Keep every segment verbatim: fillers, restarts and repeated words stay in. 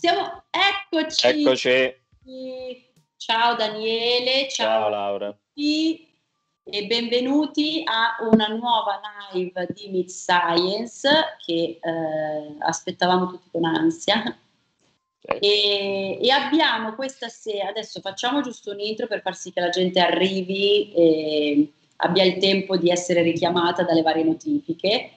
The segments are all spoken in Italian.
Siamo, eccoci. Eccoci. Ciao Daniele, ciao, Ciao Laura. a tutti e benvenuti a una nuova live di Meet Science che eh, aspettavamo tutti con ansia. Sì. E, e abbiamo questa sera, adesso facciamo giusto un intro per far sì che la gente arrivi e abbia il tempo di essere richiamata dalle varie notifiche.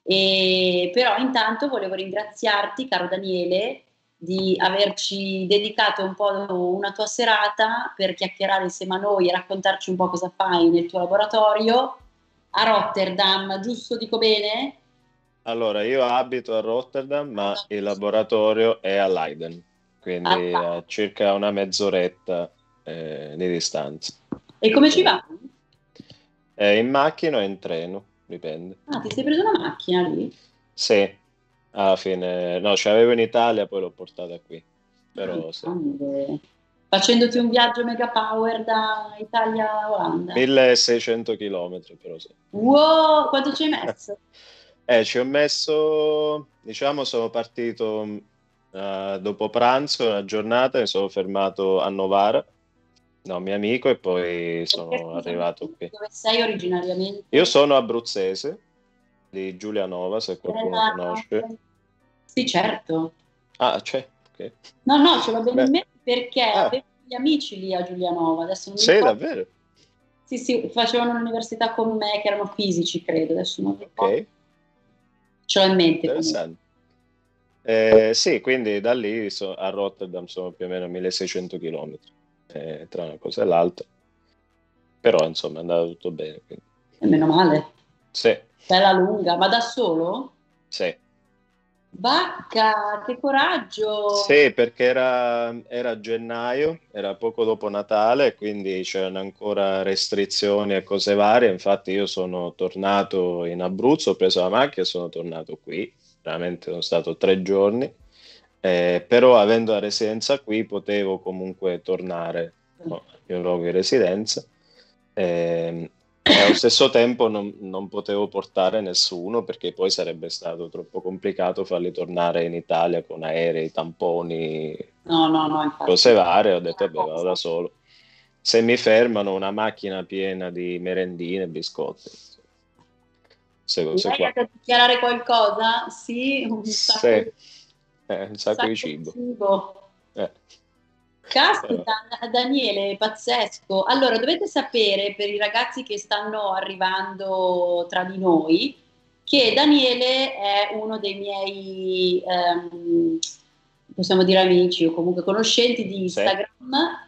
E, però intanto volevo ringraziarti, caro Daniele, di averci dedicato un po' una tua serata per chiacchierare insieme a noi e raccontarci un po' cosa fai nel tuo laboratorio a Rotterdam, giusto? Dico bene? Allora, io abito a Rotterdam, ma il laboratorio è a Leiden, quindi Ah, a circa una mezz'oretta eh, di distanza. e come ci va? Eh, in macchina o in treno, dipende. Ah, ti sei preso una macchina lì? Sì, alla fine, no, ce l'avevo in Italia, poi l'ho portata qui, però sì. Grande. Facendoti un viaggio mega power da Italia a Olanda. milleseicento chilometri, però sì. Wow, quanto ci hai messo? Eh, ci ho messo, diciamo, sono partito eh, dopo pranzo, una giornata, mi sono fermato a Novara, no, mio amico, e poi Perché sono scusami, arrivato qui. dove sei originariamente? Io sono abruzzese, di Giulianova, se qualcuno Della- conosce. Sì, certo. Ah, c'è, ok. No, no, ce l'ho bene in Beh, mente perché ah, avevo degli amici lì a Giulianova, adesso non mi sei ricordo. davvero? Sì, sì, facevano l'università con me, che erano fisici, credo, adesso non mi ricordo. Ok, Ce l'ho in mente comunque. interessante. Eh, sì, quindi da lì so- a Rotterdam sono più o meno milleseicento chilometri, eh, tra una cosa e l'altra, però insomma è andato tutto bene. Quindi. E meno male. Sì, Bella lunga, ma da solo? sì. Vacca, che coraggio! Sì, perché era, era gennaio, era poco dopo Natale, quindi c'erano ancora restrizioni e cose varie. Infatti io sono tornato in Abruzzo, ho preso la macchina e sono tornato qui. Veramente sono stato tre giorni, eh, però avendo la residenza qui potevo comunque tornare, no, al mio luogo di residenza. Ehm, e allo stesso tempo non, non potevo portare nessuno perché poi sarebbe stato troppo complicato farli tornare in Italia con aerei, tamponi, No, no, no, cose infatti. varie. Ho detto, vabbè, vado da solo. Se mi fermano, una macchina piena di merendine, biscotti, queste cose Lei ha qua. da dichiarare qualcosa? Sì, un Sì, sacco di, eh, un un sacco di sacco di cibo. cibo. Eh, però, Caspita, Daniele, pazzesco. Allora, dovete sapere per i ragazzi che stanno arrivando tra di noi che Daniele è uno dei miei, ehm, possiamo dire amici o comunque conoscenti di sì, Instagram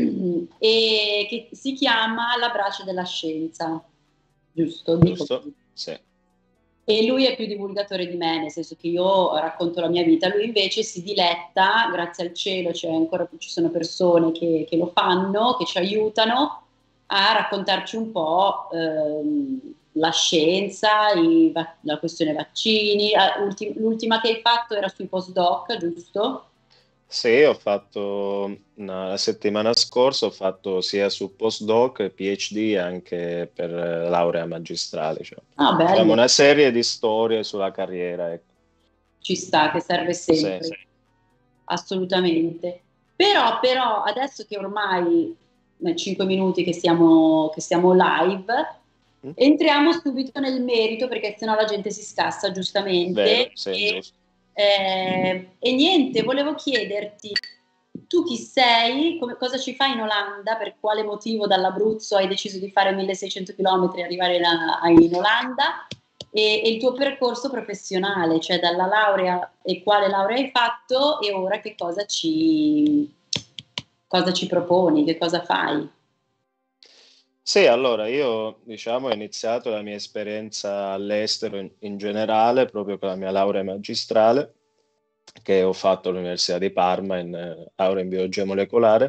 e che si chiama La Brace della Scienza, giusto? Dico giusto? così. Sì. E lui è più divulgatore di me, nel senso che io racconto la mia vita, lui invece si diletta, grazie al cielo, cioè ancora ci sono persone che, che lo fanno, che ci aiutano a raccontarci un po' ehm, la scienza, i va- la questione vaccini. Ah, ulti- l'ultima che hai fatto era sui postdoc, giusto? Sì, ho fatto una- la settimana scorsa, ho fatto sia su postdoc, PhD, anche per eh, laurea magistrale, cioè. Ah, Diciamo bello, una serie di storie sulla carriera, ecco. ci sta, che serve Sì, sempre, assolutamente. Però, però, adesso che ormai nei cinque minuti che siamo, che siamo live, mm, entriamo subito nel merito perché sennò la gente si scassa vero, giustamente. sì, E, giusto. eh, e niente, volevo chiederti, tu chi sei, come- cosa ci fai in Olanda, per quale motivo dall'Abruzzo hai deciso di fare milleseicento chilometri e arrivare in, in Olanda? E, e il tuo percorso professionale, cioè dalla laurea e quale laurea hai fatto e ora che cosa ci, cosa ci proponi, che cosa fai? Sì, allora io diciamo ho iniziato la mia esperienza all'estero in, in generale proprio con la mia laurea magistrale che ho fatto all'Università di Parma in eh, laurea in biologia molecolare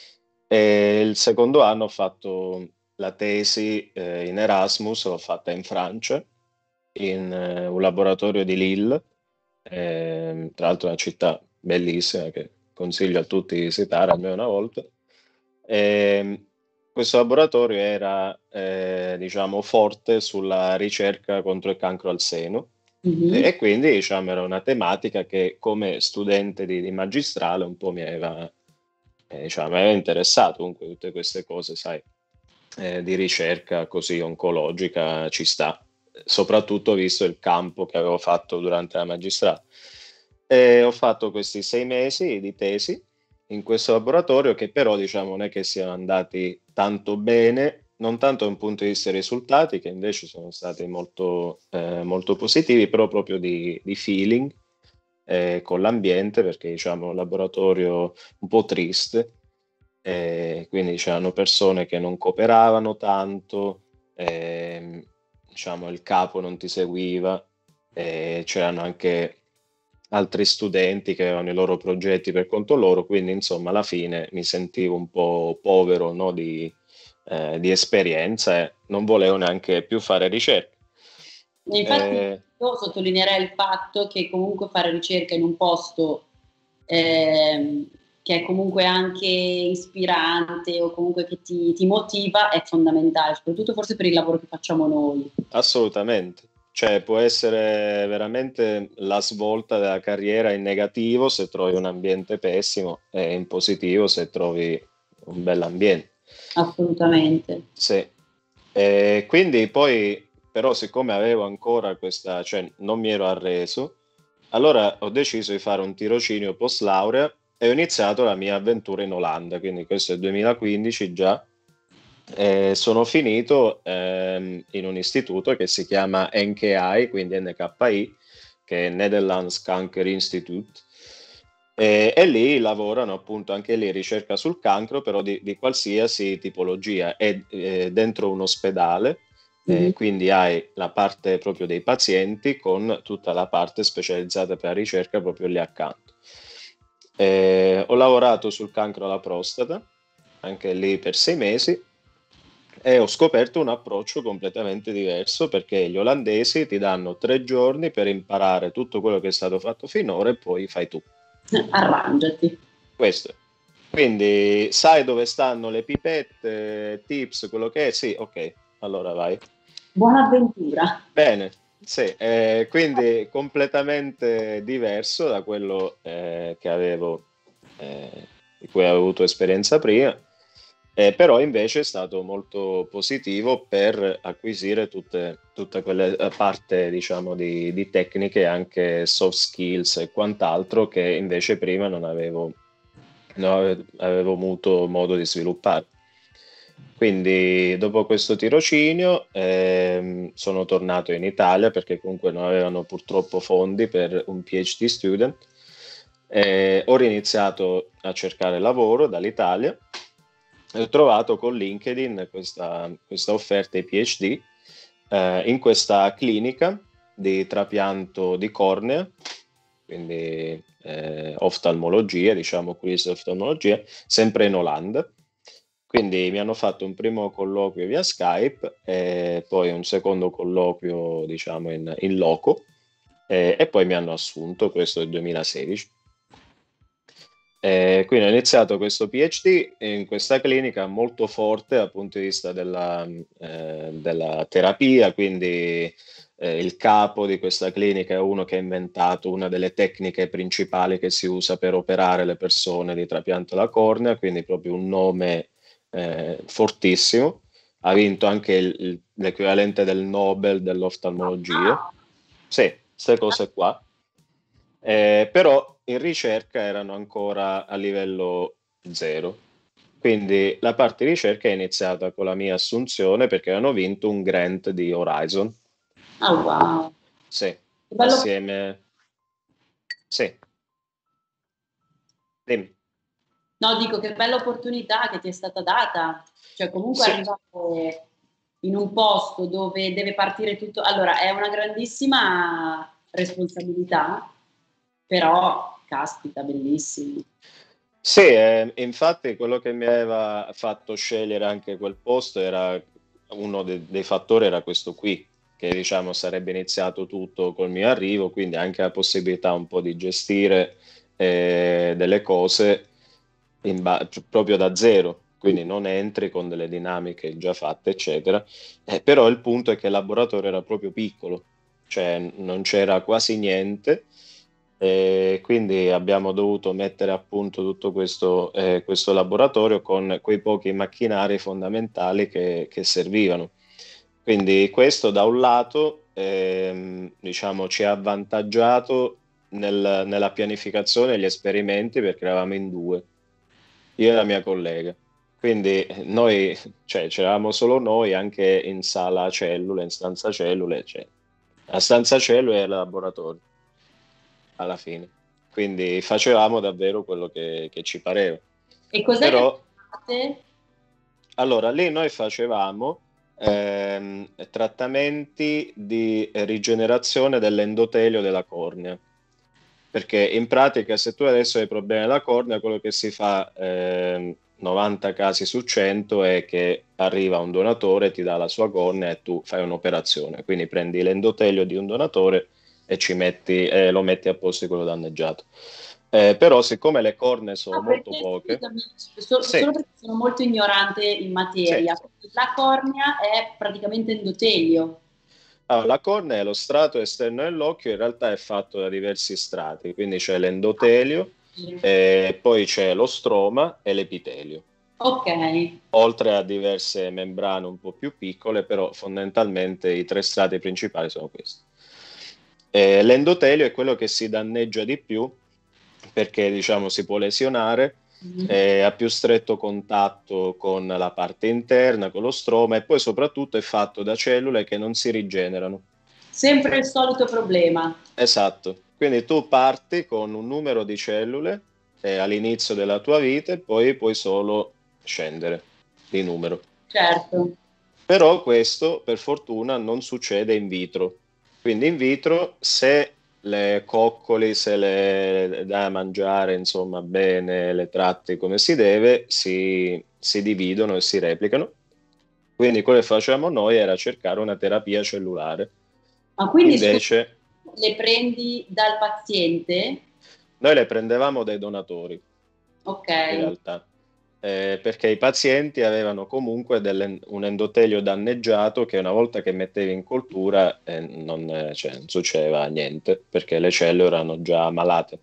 e il secondo anno ho fatto la tesi eh, in Erasmus, l'ho fatta in Francia, in eh, un laboratorio di Lille, ehm, tra l'altro una città bellissima che consiglio a tutti di visitare almeno una volta. Ehm, Questo laboratorio era, eh, diciamo, forte sulla ricerca contro il cancro al seno E, Mhm. e quindi diciamo era una tematica che come studente di, di magistrale un po' mi aveva, eh, diciamo, mi aveva interessato, comunque tutte queste cose, sai, eh, di ricerca così oncologica ci sta, soprattutto visto il campo che avevo fatto durante la magistrale. E ho fatto questi sei mesi di tesi in questo laboratorio che però diciamo non è che siano andati tanto bene, non tanto da un punto di vista dei risultati, che invece sono stati molto, eh, molto positivi, però proprio di, di feeling eh, con l'ambiente, perché diciamo un laboratorio un po' triste, eh, quindi c'erano persone che non cooperavano tanto, ehm, diciamo il capo non ti seguiva, eh, c'erano anche altri studenti che avevano i loro progetti per conto loro, quindi insomma alla fine mi sentivo un po' povero, no, di, eh, di esperienza e non volevo neanche più fare ricerca. E infatti Eh, io sottolineerei il fatto che comunque fare ricerca in un posto ehm, che è comunque anche ispirante o comunque che ti, ti motiva è fondamentale, soprattutto forse per il lavoro che facciamo noi. Assolutamente, cioè può essere veramente la svolta della carriera in negativo se trovi un ambiente pessimo e in positivo se trovi un bell'ambiente. Assolutamente. Sì. E quindi poi, però, siccome avevo ancora questa, cioè non mi ero arreso, allora ho deciso di fare un tirocinio post laurea e ho iniziato la mia avventura in Olanda, quindi questo è il duemilaquindici già. Eh, sono finito ehm, in un istituto che si chiama N K I, quindi N K I, che è Netherlands Cancer Institute, e, e lì lavorano appunto anche lì ricerca sul cancro, però di, di qualsiasi tipologia. È eh, dentro un ospedale, eh, Mhm. quindi hai la parte proprio dei pazienti con tutta la parte specializzata per la ricerca proprio lì accanto. Eh, ho lavorato sul cancro alla prostata, anche lì per sei mesi, e ho scoperto un approccio completamente diverso perché gli olandesi ti danno tre giorni per imparare tutto quello che è stato fatto finora e poi fai tu. Arrangiati. Questo è. Quindi sai dove stanno le pipette, tips, quello che è? Sì, ok, allora vai. Buona avventura. Bene, sì, eh, quindi completamente diverso da quello eh, che avevo, eh, di cui avevo avuto esperienza prima, eh, però invece è stato molto positivo per acquisire tutte, tutte quelle eh, parte, diciamo, di, di tecniche, anche soft skills e quant'altro che invece prima non avevo, non ave- avevo avuto modo di sviluppare. Quindi dopo questo tirocinio ehm, sono tornato in Italia perché comunque non avevano purtroppo fondi per un PhD student. Eh, ho riniziato a cercare lavoro dall'Italia e ho trovato con LinkedIn questa, questa offerta di PhD eh, in questa clinica di trapianto di cornea, quindi eh, oftalmologia, diciamo quiz di oftalmologia, sempre in Olanda. Quindi mi hanno fatto un primo colloquio via Skype e poi un secondo colloquio, diciamo, in, in loco e, e poi mi hanno assunto, questo è il duemilasedici. E quindi ho iniziato questo PhD in questa clinica molto forte dal punto di vista della, eh, della terapia, quindi eh, il capo di questa clinica è uno che ha inventato una delle tecniche principali che si usa per operare le persone di trapianto alla cornea, quindi proprio un nome eh, fortissimo. Ha vinto anche il- il- l'equivalente del Nobel dell'oftalmologia. Sì, queste cose qua. Eh, però in ricerca erano ancora a livello zero. Quindi la parte di ricerca è iniziata con la mia assunzione perché hanno vinto un grant di Horizon. Oh wow. Sì, Che bello. assieme. Sì, dimmi. No, dico che bella opportunità che ti è stata data, cioè comunque Sì, arrivare in un posto dove deve partire tutto, allora è una grandissima responsabilità, però caspita, bellissimo. sì, eh, infatti quello che mi aveva fatto scegliere anche quel posto era uno de- dei fattori era questo qui, che diciamo sarebbe iniziato tutto col mio arrivo, quindi anche la possibilità un po' di gestire eh, delle cose in ba- proprio da zero, quindi non entri con delle dinamiche già fatte, eccetera. Eh, però il punto è che il laboratorio era proprio piccolo, cioè non c'era quasi niente. E quindi abbiamo dovuto mettere a punto tutto questo, eh, questo laboratorio con quei pochi macchinari fondamentali che, che servivano. Quindi questo da un lato ehm, diciamo, ci ha avvantaggiato nel- nella pianificazione degli esperimenti perché eravamo in due, io e la mia collega. Quindi eh, noi, cioè, c'eravamo solo noi anche in sala cellule, in stanza cellule, cioè, la stanza cellule e il laboratorio alla fine. Quindi facevamo davvero quello che, che ci pareva. E cos'è che Però, fate? allora, lì noi facevamo ehm, trattamenti di rigenerazione dell'endotelio della cornea. Perché in pratica, se tu adesso hai problemi alla cornea, quello che si fa ehm, novanta casi su cento è che arriva un donatore, ti dà la sua cornea e tu fai un'operazione. Quindi prendi l'endotelio di un donatore e ci metti, eh, lo metti a posto di quello danneggiato. Eh, però, siccome le cornee sono No, molto perché poche, scusami, so- sì, solo perché sono molto ignorante in sì. materia. La cornea è praticamente endotelio. Allora, la cornea è lo strato esterno dell'occhio, in realtà è fatto da diversi strati, quindi c'è l'endotelio, eh, poi c'è lo stroma e l'epitelio, Ok, oltre a diverse membrane un po' più piccole, però fondamentalmente i tre strati principali sono questi. Eh, l'endotelio è quello che si danneggia di più perché diciamo si può lesionare, mhm. eh, ha più stretto contatto con la parte interna, con lo stroma e poi soprattutto è fatto da cellule che non si rigenerano. Sempre il solito problema. Esatto, quindi tu parti con un numero di cellule eh, all'inizio della tua vita e poi puoi solo scendere di numero. Certo. Però questo per fortuna non succede in vitro. Quindi in vitro se le coccoli, se le dai a mangiare insomma bene, le tratti come si deve, si, si dividono e si replicano. Quindi quello che facevamo noi era cercare una terapia cellulare. Ma quindi scusa, Invece le prendi dal paziente? noi le prendevamo dai donatori, Ok, in realtà, eh, perché i pazienti avevano comunque delle- un endotelio danneggiato che una volta che mettevi in coltura eh, non, eh, cioè, non succedeva niente, perché le cellule erano già malate.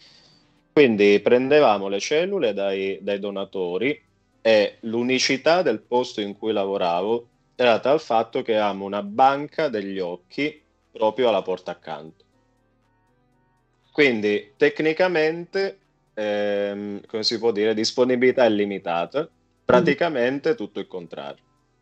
Quindi prendevamo le cellule dai, dai donatori e l'unicità del posto in cui lavoravo era data dal fatto che avevamo una banca degli occhi proprio alla porta accanto. Quindi tecnicamente, ehm, come si può dire, disponibilità illimitata, mm. praticamente tutto il contrario,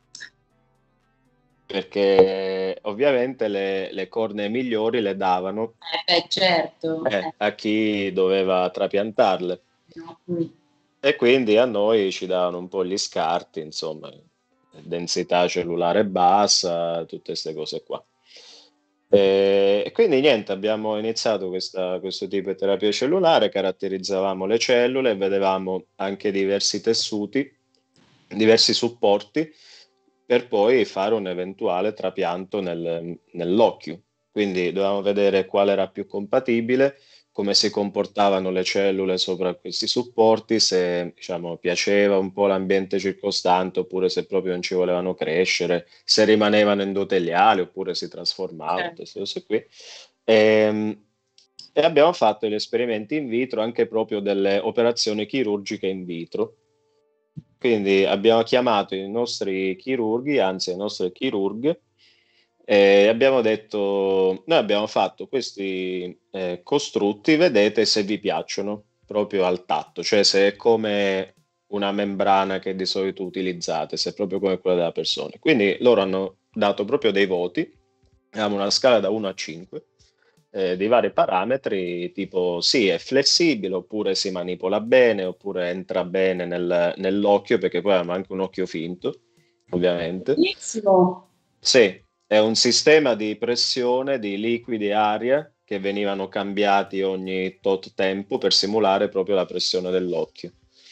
perché ovviamente le, le cornee migliori le davano Eh, beh, certo. eh, Eh, a chi doveva trapiantarle no. Mm. e quindi a noi ci davano un po' gli scarti, insomma, densità cellulare bassa, tutte queste cose qua. E e quindi niente, abbiamo iniziato questa- questo tipo di terapia cellulare, caratterizzavamo le cellule, e vedevamo anche diversi tessuti, diversi supporti, per poi fare un eventuale trapianto nel- nell'occhio. Quindi dovevamo vedere quale era più compatibile, come si comportavano le cellule sopra questi supporti, se diciamo, piaceva un po' l'ambiente circostante oppure se proprio non ci volevano crescere, se rimanevano endoteliali oppure si trasformavano, Certo. queste cose qui. E, e abbiamo fatto gli esperimenti in vitro, anche proprio delle operazioni chirurgiche in vitro. Quindi abbiamo chiamato i nostri chirurghi, anzi le nostre chirurghe, e abbiamo detto, noi abbiamo fatto questi eh, costrutti, vedete se vi piacciono proprio al tatto, cioè se è come una membrana che di solito utilizzate, se è proprio come quella della persona. Quindi loro hanno dato proprio dei voti, abbiamo una scala da uno a cinque, eh, di vari parametri, tipo sì, è flessibile, oppure si manipola bene, oppure entra bene nel- nell'occhio, perché poi abbiamo anche un occhio finto, ovviamente. Benissimo. Sì, è un sistema di pressione di liquidi e aria che venivano cambiati ogni tot tempo per simulare proprio la pressione dell'occhio.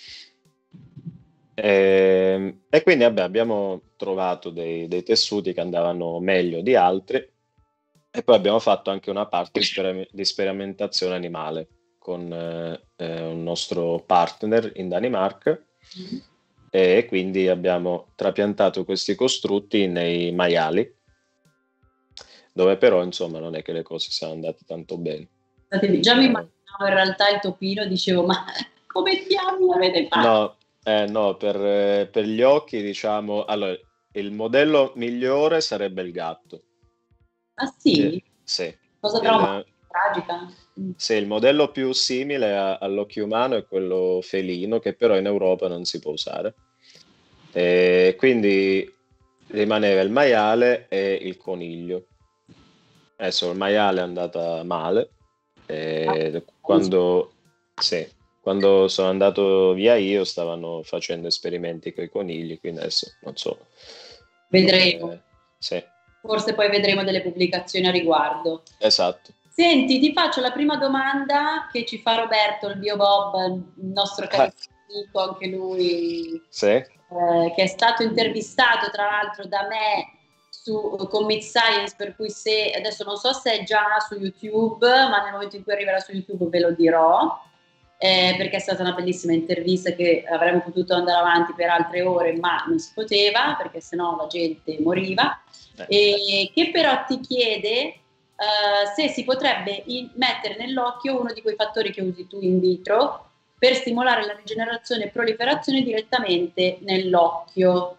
E, e quindi vabbè, abbiamo trovato dei, dei tessuti che andavano meglio di altri e poi abbiamo fatto anche una parte di, sperim- di sperimentazione animale con eh, eh, un nostro partner in Danimarca Mm. e quindi abbiamo trapiantato questi costrutti nei maiali dove però insomma non è che le cose siano andate tanto bene. Già mi immaginavo in realtà il topino, dicevo ma come diavolo avete fatto? No, eh, no per, per gli occhi diciamo, allora il modello migliore sarebbe il gatto. Ah sì? Eh, sì. Cosa Il, traumatica, tragica? sì, il modello più simile a- all'occhio umano è quello felino, che però in Europa non si può usare. E quindi rimaneva il maiale e il coniglio. Adesso il maiale è andata male. E quando, sì, quando sono andato via io stavano facendo esperimenti con i conigli, quindi adesso non so. Vedremo. come- sì, Forse poi vedremo delle pubblicazioni a riguardo. esatto. Senti, ti faccio la prima domanda che ci fa Roberto, il Bio Bob, il nostro carissimo amico, anche lui, Sì, eh, che è stato intervistato tra l'altro da me su, con Mid Science, per cui se adesso non so se è già su YouTube, ma nel momento in cui arriverà su YouTube ve lo dirò, eh, perché è stata una bellissima intervista che avremmo potuto andare avanti per altre ore, ma non si poteva perché sennò la gente moriva. eh. E che però ti chiede Uh, se si potrebbe in- mettere nell'occhio uno di quei fattori che usi tu in vitro per stimolare la rigenerazione e proliferazione direttamente nell'occhio.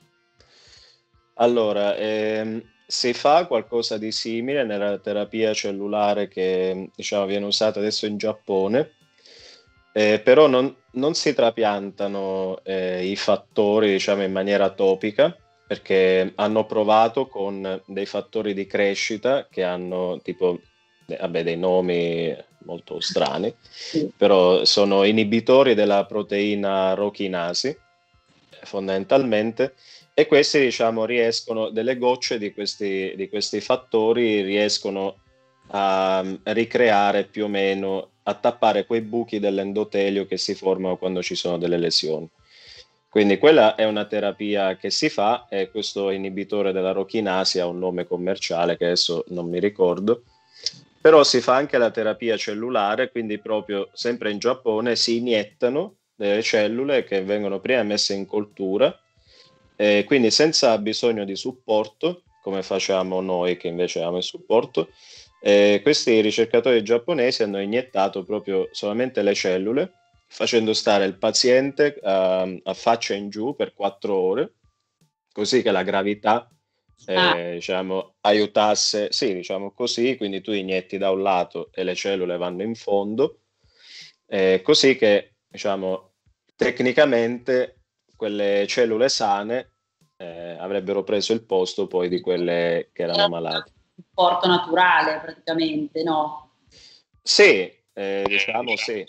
Allora, ehm, si fa qualcosa di simile nella terapia cellulare che diciamo, viene usata adesso in Giappone, eh, però non, non si trapiantano eh, i fattori diciamo, in maniera topica, perché hanno provato con dei fattori di crescita che hanno tipo, eh, vabbè, dei nomi molto strani, Sì. però sono inibitori della proteina rochinasi, fondamentalmente, e questi, diciamo, riescono, delle gocce di questi, di questi fattori riescono a ricreare più o meno, a tappare quei buchi dell'endotelio che si formano quando ci sono delle lesioni. Quindi quella è una terapia che si fa e questo inibitore della rochinasi ha un nome commerciale che adesso non mi ricordo, però si fa anche la terapia cellulare, quindi proprio sempre in Giappone si iniettano delle cellule che vengono prima messe in coltura, eh, quindi senza bisogno di supporto, come facciamo noi che invece abbiamo il supporto. Eh, questi ricercatori giapponesi hanno iniettato proprio solamente le cellule, facendo stare il paziente uh, a faccia in giù per quattro ore, così che la gravità Ah, eh, diciamo, aiutasse, sì, diciamo così, quindi tu inietti da un lato e le cellule vanno in fondo, eh, così che, diciamo, tecnicamente quelle cellule sane eh, avrebbero preso il posto poi di quelle che erano era malate. un supporto naturale praticamente, no? Sì, eh, diciamo sì.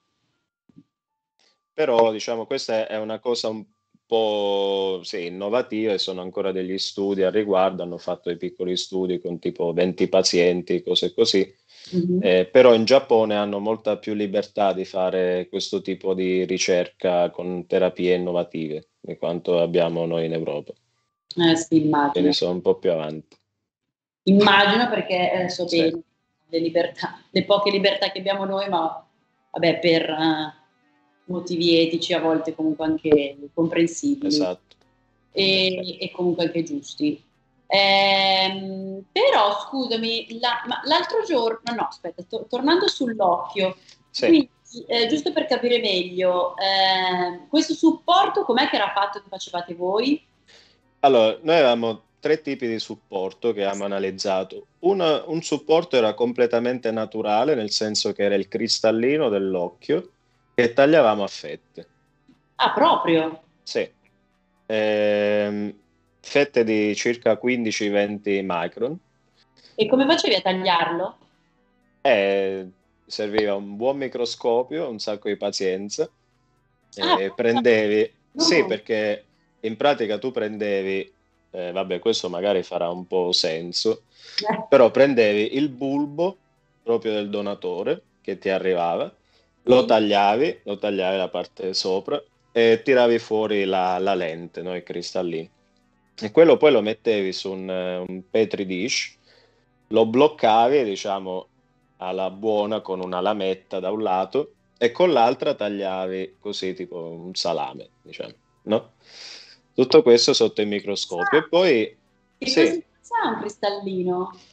Però diciamo questa è una cosa un po' sì, innovativa e sono ancora degli studi al riguardo, hanno fatto dei piccoli studi con tipo venti pazienti, cose così, Mm-hmm. eh, però in Giappone hanno molta più libertà di fare questo tipo di ricerca con terapie innovative di quanto abbiamo noi in Europa, Eh, sì, quindi immagino. sono un po' più avanti. Immagino perché eh, so Sì, bene le libertà, le poche libertà che abbiamo noi, ma vabbè, per eh, motivi etici a volte comunque anche comprensibili esatto. e, e comunque anche giusti. Ehm, però scusami, la- ma l'altro giorno, no, no, aspetta, to- tornando sull'occhio, Sì. quindi eh, giusto per capire meglio, ehm, questo supporto com'è che era fatto che facevate voi? Allora, noi avevamo tre tipi di supporto che abbiamo analizzato. Una- un supporto era completamente naturale, nel senso che era il cristallino dell'occhio che tagliavamo a fette. Ah, proprio? Sì. Ehm, fette di circa quindici venti micron. E come facevi a tagliarlo? E serviva un buon microscopio, un sacco di pazienza. Ah, E prendevi, sì, no. perché in pratica tu prendevi, eh, vabbè, questo magari farà un po' senso, Eh, però prendevi il bulbo proprio del donatore che ti arrivava, lo sì. tagliavi, lo tagliavi la parte sopra e tiravi fuori la, la lente, no, il cristallino. E quello poi lo mettevi su un, eh, un petri dish, lo bloccavi, diciamo, alla buona con una lametta da un lato e con l'altra tagliavi così tipo un salame, diciamo, no? Tutto questo sotto il microscopio. E Ah, poi, che sì, cosa sa un cristallino?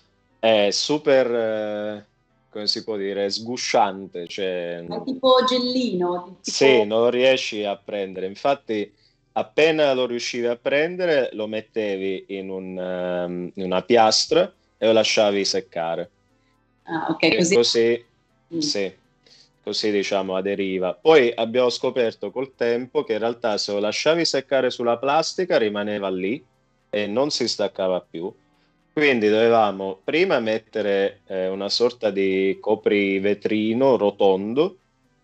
è super, eh, come si può dire, sgusciante, cioè, È tipo gellino, sì, tipo... non lo riesci a prendere. Infatti, appena lo riuscivi a prendere, lo mettevi in, un, ehm, in una piastra e lo lasciavi seccare. Ah, ok, E così... così, Mm. sì, così diciamo aderiva. Poi abbiamo scoperto col tempo che in realtà se lo lasciavi seccare sulla plastica rimaneva lì e non si staccava più. Quindi dovevamo prima mettere eh, una sorta di coprivetrino rotondo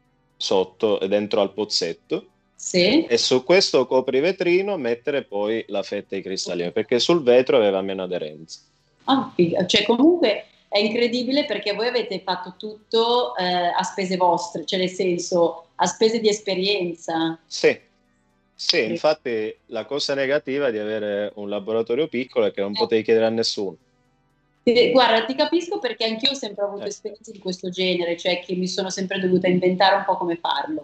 sotto, dentro al pozzetto, Sì? e su questo coprivetrino mettere poi la fetta di cristallino, perché sul vetro aveva meno aderenza. Ah, figa. Cioè, comunque è incredibile perché voi avete fatto tutto eh, a spese vostre, cioè nel senso a spese di esperienza. Sì, sì, infatti la cosa negativa di avere un laboratorio piccolo è che non potevi chiedere a nessuno. Eh, Guarda, ti capisco perché anch'io ho sempre avuto Eh, esperienze di questo genere, cioè che mi sono sempre dovuta inventare un po' come farlo.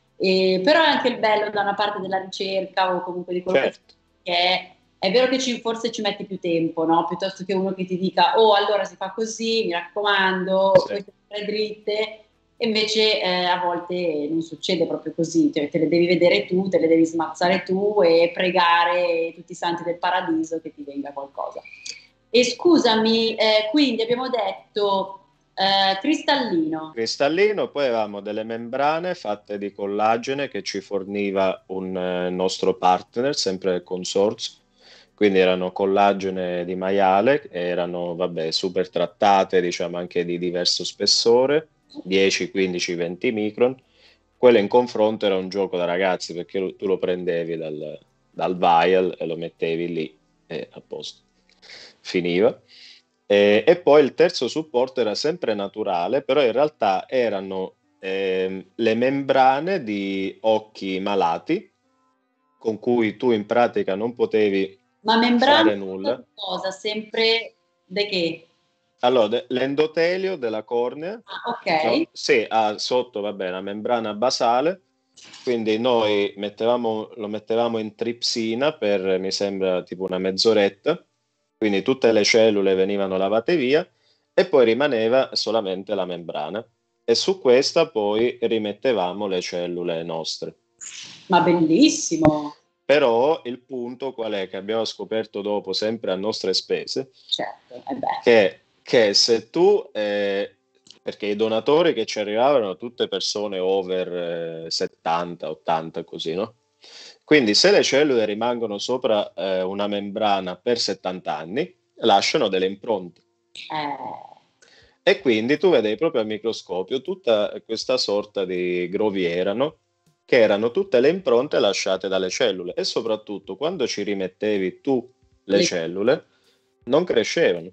E- però è anche il bello da una parte della ricerca o comunque di quello che fai, certo, che è, è vero che ci- forse ci metti più tempo, no? Piuttosto che uno che ti dica, oh, allora si fa così, mi raccomando, sì, queste sono le dritte, e invece eh, a volte non succede proprio così, cioè te le devi vedere tu, te le devi smazzare tu e pregare tutti i santi del paradiso che ti venga qualcosa. E scusami, eh, quindi abbiamo detto eh, cristallino. cristallino, poi avevamo delle membrane fatte di collagene che ci forniva un eh, nostro partner, sempre del consorzio. Quindi erano collagene di maiale, erano vabbè, super trattate, diciamo anche di diverso spessore, dieci, quindici, venti micron. Quello in confronto era un gioco da ragazzi perché lo- tu lo prendevi dal, dal vial e lo mettevi lì e a posto. Finiva. E, e poi il terzo supporto era sempre naturale, però in realtà erano ehm, le membrane di occhi malati con cui tu in pratica non potevi Ma membrana fare di nulla. cosa? Sempre de che? Allora, de- l'endotelio della cornea, Ah, ok. no? Sì, ha sotto, vabbè, la membrana basale, quindi noi mettevamo- lo mettevamo in tripsina per, mi sembra, tipo una mezz'oretta, quindi tutte le cellule venivano lavate via e poi rimaneva solamente la membrana. E su questa poi rimettevamo le cellule nostre. Ma bellissimo. Però il punto qual è che abbiamo scoperto dopo, sempre a nostre spese, Certo, eh beh. che, che se tu, eh, perché i donatori che ci arrivavano erano tutte persone over eh, settanta, ottanta, così, no? Quindi se le cellule rimangono sopra eh, una membrana per settanta anni, lasciano delle impronte. Eh, E quindi tu vedevi proprio al microscopio tutta questa sorta di groviera, no? Che erano tutte le impronte lasciate dalle cellule e soprattutto quando ci rimettevi tu le le- cellule non crescevano.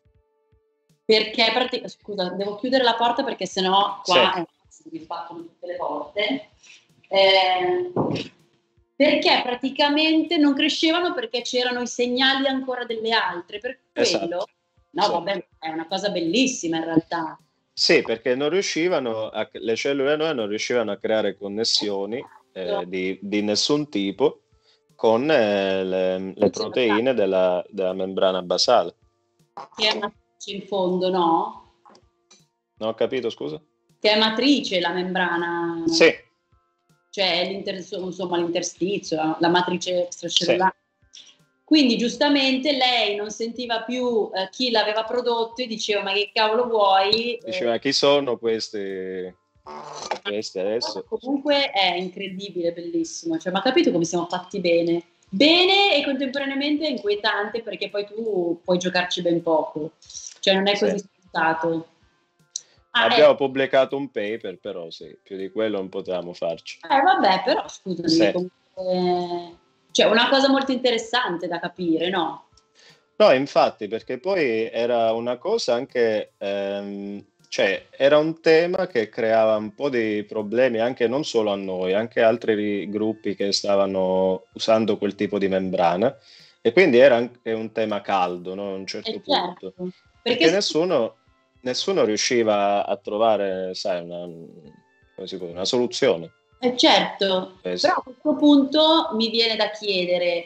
perché, prati- scusa, devo chiudere la porta perché sennò Sì, qua eh, mi sbattono tutte le porte. Eh, perché praticamente non crescevano perché c'erano i segnali ancora delle altre. Per quello, esatto. no, Sì. vabbè, è una cosa bellissima in realtà. Sì, perché non riuscivano a, le cellule noi non riuscivano a creare connessioni eh, di, di nessun tipo con eh, le, le Invece in realtà proteine della, della membrana basale. che è matrice in fondo, no? Non ho capito, scusa? Che è matrice la membrana, Sì, cioè l'inter- insomma l'interstizio, la, la matrice sì. extracellulare. Quindi giustamente lei non sentiva più eh, chi l'aveva prodotto e diceva ma che cavolo vuoi? Eh, Diceva chi sono questi, questi adesso? comunque è incredibile, bellissimo, cioè, ma ha capito come siamo fatti bene? Bene e contemporaneamente è inquietante perché poi tu puoi giocarci ben poco, cioè non è Sì. così scontato. Ah, Abbiamo ecco. pubblicato un paper, però sì, più di quello non potevamo farci. Eh, vabbè, però scusami, Sì. comunque, cioè una cosa molto interessante da capire, no? No, infatti, perché poi era una cosa anche, ehm, cioè era un tema che creava un po' di problemi anche non solo a noi, anche a altri ri- gruppi che stavano usando quel tipo di membrana. E quindi era anche un tema caldo, no? A un certo E punto, certo, perché perché se- nessuno, nessuno riusciva a trovare, sai, una, come si può dire, una soluzione. eh, certo, Eh, però sì. a questo punto mi viene da chiedere,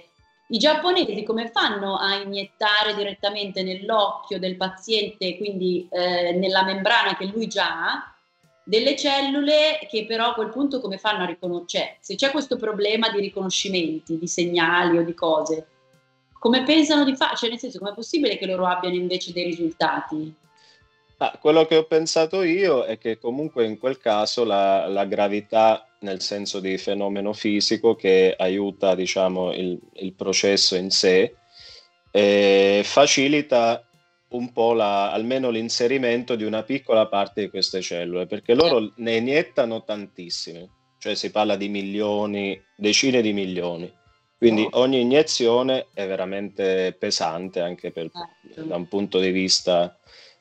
I giapponesi come fanno a iniettare direttamente nell'occhio del paziente, quindi eh, nella membrana che lui già ha, delle cellule che però a quel punto come fanno a riconoscere? Se c'è questo problema di riconoscimenti, di segnali o di cose, come pensano di fare? Cioè, nel senso, com'è possibile che loro abbiano invece dei risultati? Ah, quello che ho pensato io è che comunque in quel caso la, la gravità, nel senso di fenomeno fisico che aiuta, diciamo, il, il processo in sé, eh, facilita un po' la, almeno l'inserimento di una piccola parte di queste cellule, perché loro ne iniettano tantissime, cioè si parla di milioni, decine di milioni. Quindi ogni iniezione è veramente pesante anche per, da un punto di vista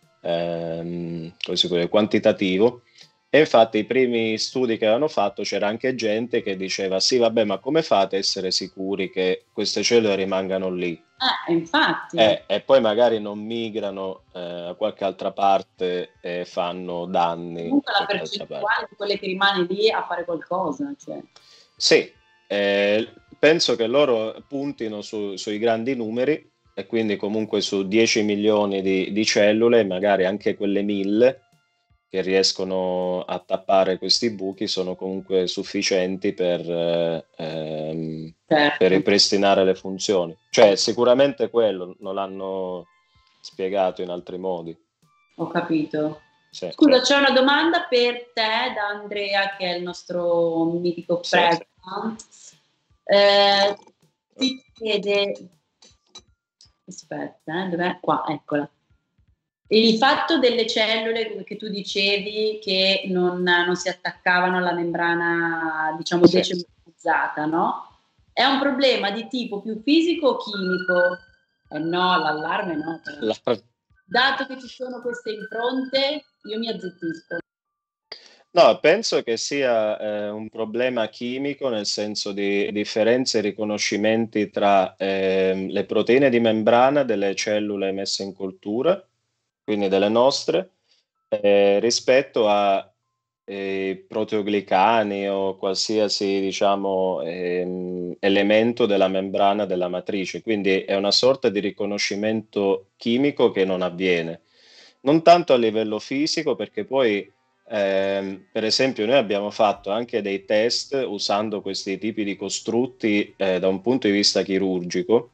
ehm, come si può dire, quantitativo. E infatti i primi studi che avevano fatto c'era anche gente che diceva sì vabbè ma come fate a essere sicuri che queste cellule rimangano lì? Eh, infatti. Eh, e poi magari non migrano eh, a qualche altra parte e fanno danni. Comunque la a qualche altra parte. percentuale di quelle che rimane lì a fare qualcosa. Cioè. Sì, eh, penso che loro puntino su- sui grandi numeri e quindi comunque su dieci milioni di, di cellule, magari anche quelle mille che riescono a tappare questi buchi sono comunque sufficienti per, eh, ehm, Certo. per ripristinare le funzioni. Cioè sicuramente quello non l'hanno spiegato in altri modi. Ho capito. Sì. Scusa, c'è una domanda per te da Andrea, che è il nostro mitico presidente. Sì. Eh, ti chiede, aspetta, eh, dov'è? Qua, eccola. Il fatto delle cellule che tu dicevi che non, non si attaccavano alla membrana, diciamo, sì, decellularizzata, no? È un problema di tipo più fisico o chimico? Eh no, l'allarme no. La... Dato che ci sono queste impronte, io mi azzittisco. No, penso che sia eh, un problema chimico, nel senso di differenze e riconoscimenti tra eh, le proteine di membrana delle cellule messe in cultura, quindi delle nostre, eh, rispetto a eh, proteoglicani o qualsiasi, diciamo, ehm, elemento della membrana della matrice. Quindi è una sorta di riconoscimento chimico che non avviene. Non tanto a livello fisico, perché poi eh, per esempio noi abbiamo fatto anche dei test usando questi tipi di costrutti eh, da un punto di vista chirurgico.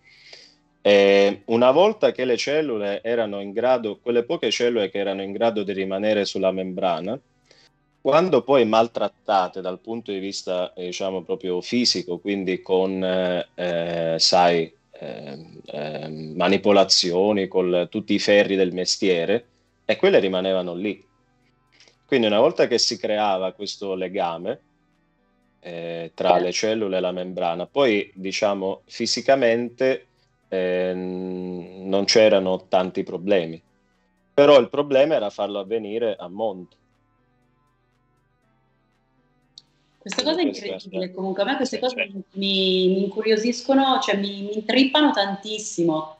E una volta che le cellule erano in grado, quelle poche cellule che erano in grado di rimanere sulla membrana, quando poi maltrattate dal punto di vista, eh, diciamo, proprio fisico, quindi con, eh, eh, sai, eh, eh, manipolazioni, con tutti i ferri del mestiere, e quelle rimanevano lì. Quindi una volta che si creava questo legame eh, tra le cellule e la membrana, poi diciamo fisicamente eh, non c'erano tanti problemi, però il problema era farlo avvenire a monte. Questa cosa è incredibile, comunque a me queste cose mi, mi incuriosiscono, cioè mi, mi intrippano tantissimo,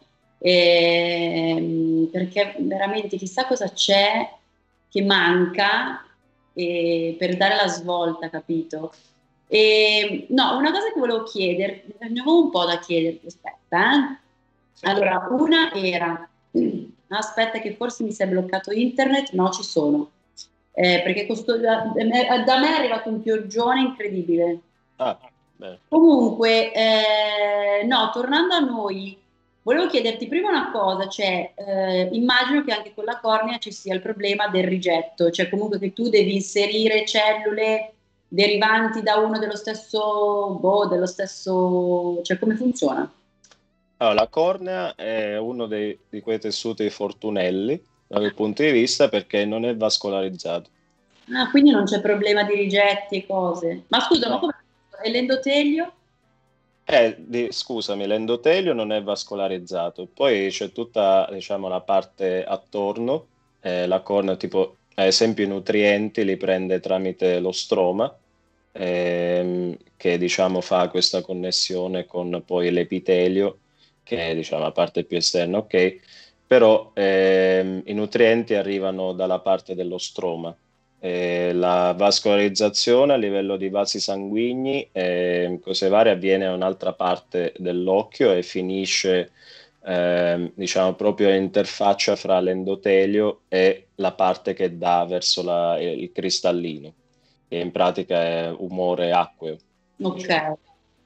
e, perché veramente chissà cosa c'è che manca eh, per dare la svolta, capito? E, no, una cosa che volevo chiederti, ne avevo un po' da chiederti, aspetta, eh? Allora, una era, aspetta che forse mi si è bloccato internet, no, ci sono. Eh, perché costo, da, da me è arrivato un pioggione incredibile. Ah, beh. Comunque, eh, no, tornando a noi, volevo chiederti prima una cosa, cioè eh, immagino che anche con la cornea ci sia il problema del rigetto, cioè comunque che tu devi inserire cellule derivanti da uno dello stesso, boh, dello stesso, cioè come funziona? Allora, la cornea è uno dei, di quei tessuti fortunelli dal mio punto di vista perché non è vascolarizzato. Ah, quindi non c'è problema di rigetti e cose. Ma scusa, no. Ma come è l'endotelio? Eh, di, scusami, l'endotelio non è vascolarizzato, poi c'è tutta, diciamo, la parte attorno, eh, la cornea, tipo, ad esempio, i nutrienti li prende tramite lo stroma, ehm, che, diciamo, fa questa connessione con poi l'epitelio, che è, diciamo, la parte più esterna, ok? Però ehm, i nutrienti arrivano dalla parte dello stroma. E la vascolarizzazione a livello di vasi sanguigni e cose varie avviene a un'altra parte dell'occhio e finisce eh, diciamo proprio interfaccia fra l'endotelio e la parte che dà verso la- il cristallino, che in pratica è umore acqueo, Ok. diciamo.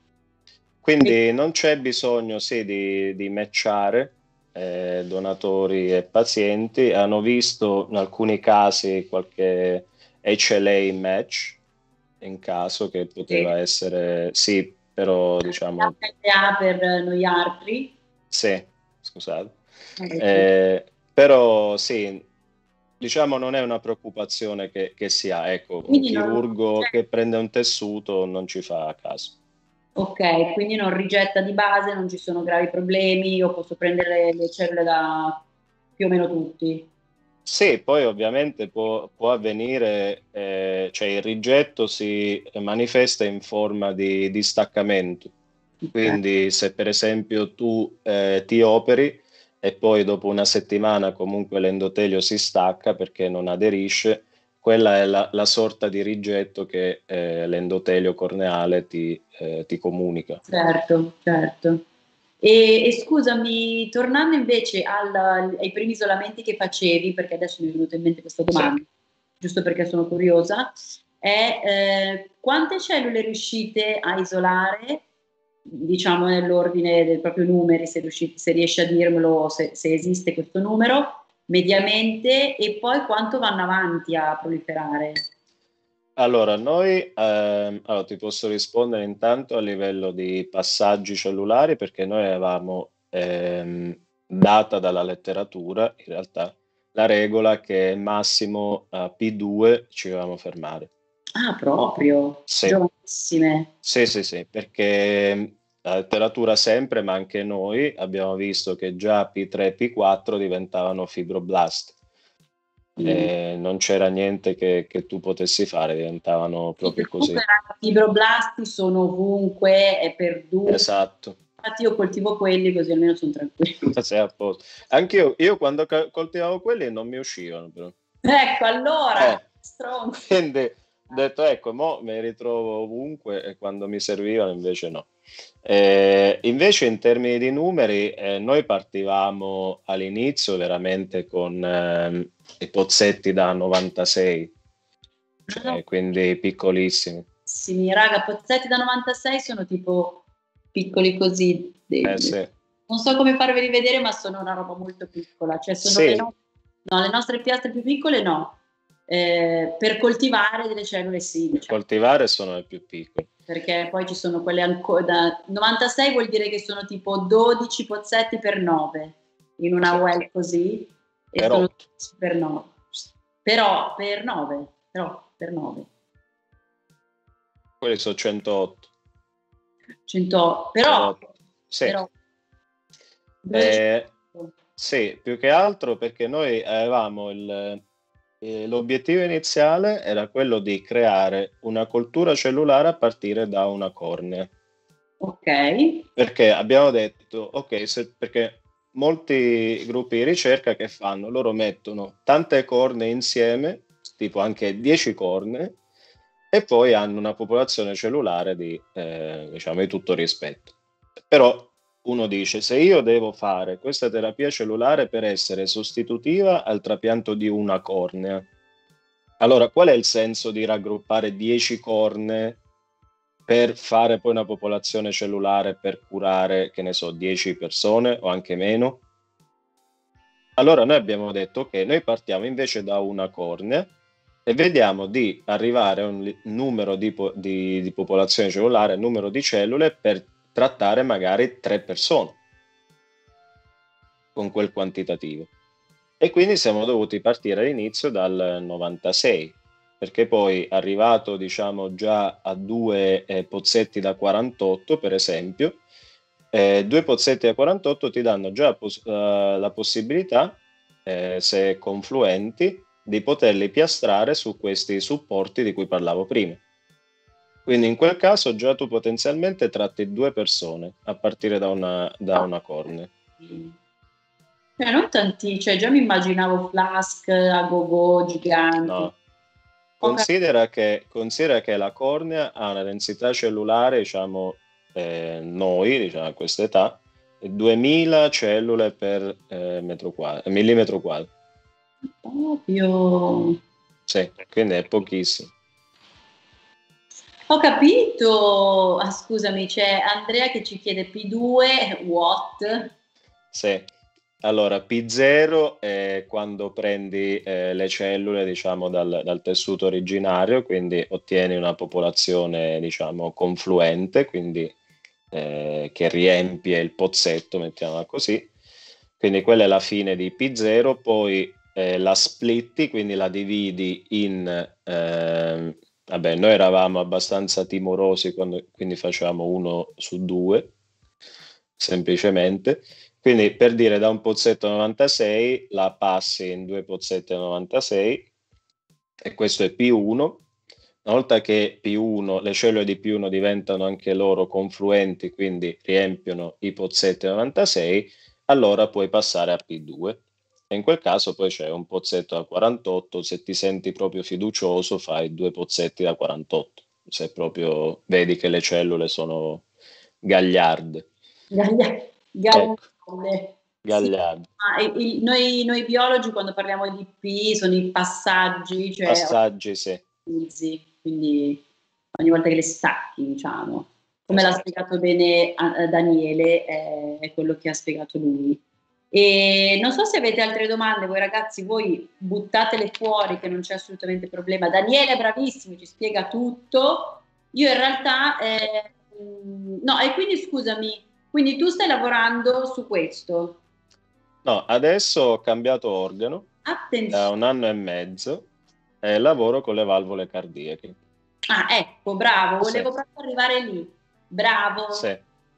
E Quindi non c'è bisogno, sì, di, di matchare eh, donatori e pazienti. Hanno visto in alcuni casi qualche H L A match, in caso che sì. poteva essere, sì, però diciamo, H L A per noi altri. sì, scusate. Ecco. Eh, però sì, diciamo non è una preoccupazione che, che si ha. Ecco, un Quindi non, chirurgo cioè, che prende un tessuto non ci fa caso. ok, quindi non rigetta di base, non ci sono gravi problemi, io posso prendere le, le cellule da più o meno tutti. Sì, poi ovviamente può, può avvenire, eh, cioè il rigetto si manifesta in forma di distaccamento. Ok, Quindi se per esempio tu eh, ti operi e poi dopo una settimana comunque l'endotelio si stacca perché non aderisce, quella è la, la sorta di rigetto che eh, l'endotelio corneale ti, eh, ti comunica. certo, certo. E, e scusami, tornando invece al- ai primi isolamenti che facevi, perché adesso mi è venuta in mente questa Sì. domanda, giusto perché sono curiosa, è eh, quante cellule riuscite a isolare, diciamo nell'ordine dei propri numeri, se, riuscite, se riesci a dirmelo, se, se esiste questo numero, mediamente, e poi quanto vanno avanti a proliferare? Allora, noi, ehm, allora, ti posso rispondere intanto a livello di passaggi cellulari perché noi avevamo ehm, data dalla letteratura, in realtà, la regola che massimo a P due ci dovevamo fermare. Ah, proprio, Sì, giovanissime. sì, sì, sì, perché la letteratura sempre, ma anche noi abbiamo visto che già P tre e P quattro diventavano fibroblasti. Mm. E non c'era niente che, che tu potessi fare, diventavano Sì, proprio comunque così. i fibroblasti sono ovunque, è perduto. Esatto. Infatti io coltivo quelli così almeno sono tranquillo. Sei a posto. Anch'io, io quando ca- coltivavo quelli non mi uscivano, però. Ecco, allora, Eh, stronzo. quindi ho detto, ecco, mo mi ritrovo ovunque e quando mi servivano invece no. Eh, invece in termini di numeri, eh, noi partivamo all'inizio veramente con ehm, i pozzetti da novantasei, Ah, no, cioè quindi piccolissimi. bellissimi. Raga, pozzetti da novantasei sono tipo piccoli così. Eh de- sì, Non so come farveli vedere, ma sono una roba molto piccola. Cioè, sono le, sì, no- no, le nostre piastre più piccole, no. Eh, per coltivare delle cellule sì, per diciamo. coltivare sono i più piccoli. Perché poi ci sono quelle ancora da novantasei vuol dire che sono tipo dodici pozzetti per nove in una Sì, well così e per sono otto. dodici per nove. Però per nove, però per nove. Quelli sono centootto. cento, Per però otto. Sì. però dodici. Eh, sì, più che altro perché noi avevamo il, eh, l'obiettivo iniziale era quello di creare una coltura cellulare a partire da una cornea. Ok. Perché abbiamo detto, ok, se- perché molti gruppi di ricerca che fanno? Loro mettono tante cornee insieme, tipo anche dieci cornee, e poi hanno una popolazione cellulare di, eh, diciamo, di tutto rispetto. Però uno dice, se io devo fare questa terapia cellulare per essere sostitutiva al trapianto di una cornea, allora qual è il senso di raggruppare dieci cornee per fare poi una popolazione cellulare per curare, che ne so, dieci persone o anche meno? Allora noi abbiamo detto, ok, noi partiamo invece da una cornea e vediamo di arrivare a un li- numero di, po- di- di popolazione cellulare, numero di cellule per trattare magari tre persone con quel quantitativo. E quindi siamo dovuti partire all'inizio dal novantasei, perché poi arrivato diciamo già a due eh, pozzetti da quarantotto, per esempio, eh, due pozzetti da quarantotto ti danno già pos- eh, la possibilità, eh, se confluenti, di poterli piastrare su questi supporti di cui parlavo prima. Quindi in quel caso già tu potenzialmente tratti due persone a partire da una, da una cornea. Cioè, non tanti, cioè già mi immaginavo flask a go-go giganti. No, considera che, considera che la cornea ha una densità cellulare, diciamo, eh, noi, diciamo, a questa età, è duemila cellule per eh, metro quadro, millimetro quadro. Proprio. Sì, quindi è pochissimo. Ho capito. Ah, scusami, c'è Andrea che ci chiede P due, what? Sì. Allora, P zero è quando prendi eh, le cellule, diciamo, dal, dal tessuto originario, quindi ottieni una popolazione, diciamo, confluente, quindi eh, che riempie il pozzetto, mettiamola così. Quindi quella è la fine di P zero, poi eh, la splitti, quindi la dividi in... eh, vabbè, noi eravamo abbastanza timorosi, quando, quindi facevamo uno su due, semplicemente. Quindi per dire da un pozzetto novantasei la passi in due pozzetti novantasei e questo è P uno. Una volta che P uno, le cellule di P uno diventano anche loro confluenti, quindi riempiono i pozzetti novantasei, allora puoi passare a P due. E in quel caso poi c'è un pozzetto da quarantotto, se ti senti proprio fiducioso fai due pozzetti da quarantotto, se proprio vedi che le cellule sono gagliarde. Gaglia- Ecco, Gagliarde. Sì, gagliarde. ma il- il- noi, noi biologi quando parliamo di P sono i passaggi, cioè Passaggi, sì. usi, quindi ogni volta che le stacchi, diciamo. Come l'ha Esatto. spiegato bene eh, Daniele, è, è quello che ha spiegato lui. E non so se avete altre domande, voi ragazzi, voi buttatele fuori che non c'è assolutamente problema. Daniele è bravissimo, ci spiega tutto. Io in realtà, eh, no, e quindi scusami, quindi tu stai lavorando su questo? No, adesso ho cambiato organo da Attenzione. un anno e mezzo e lavoro con le valvole cardiache. Ah, ecco, bravo, Sì, volevo proprio arrivare lì. Bravo. sì.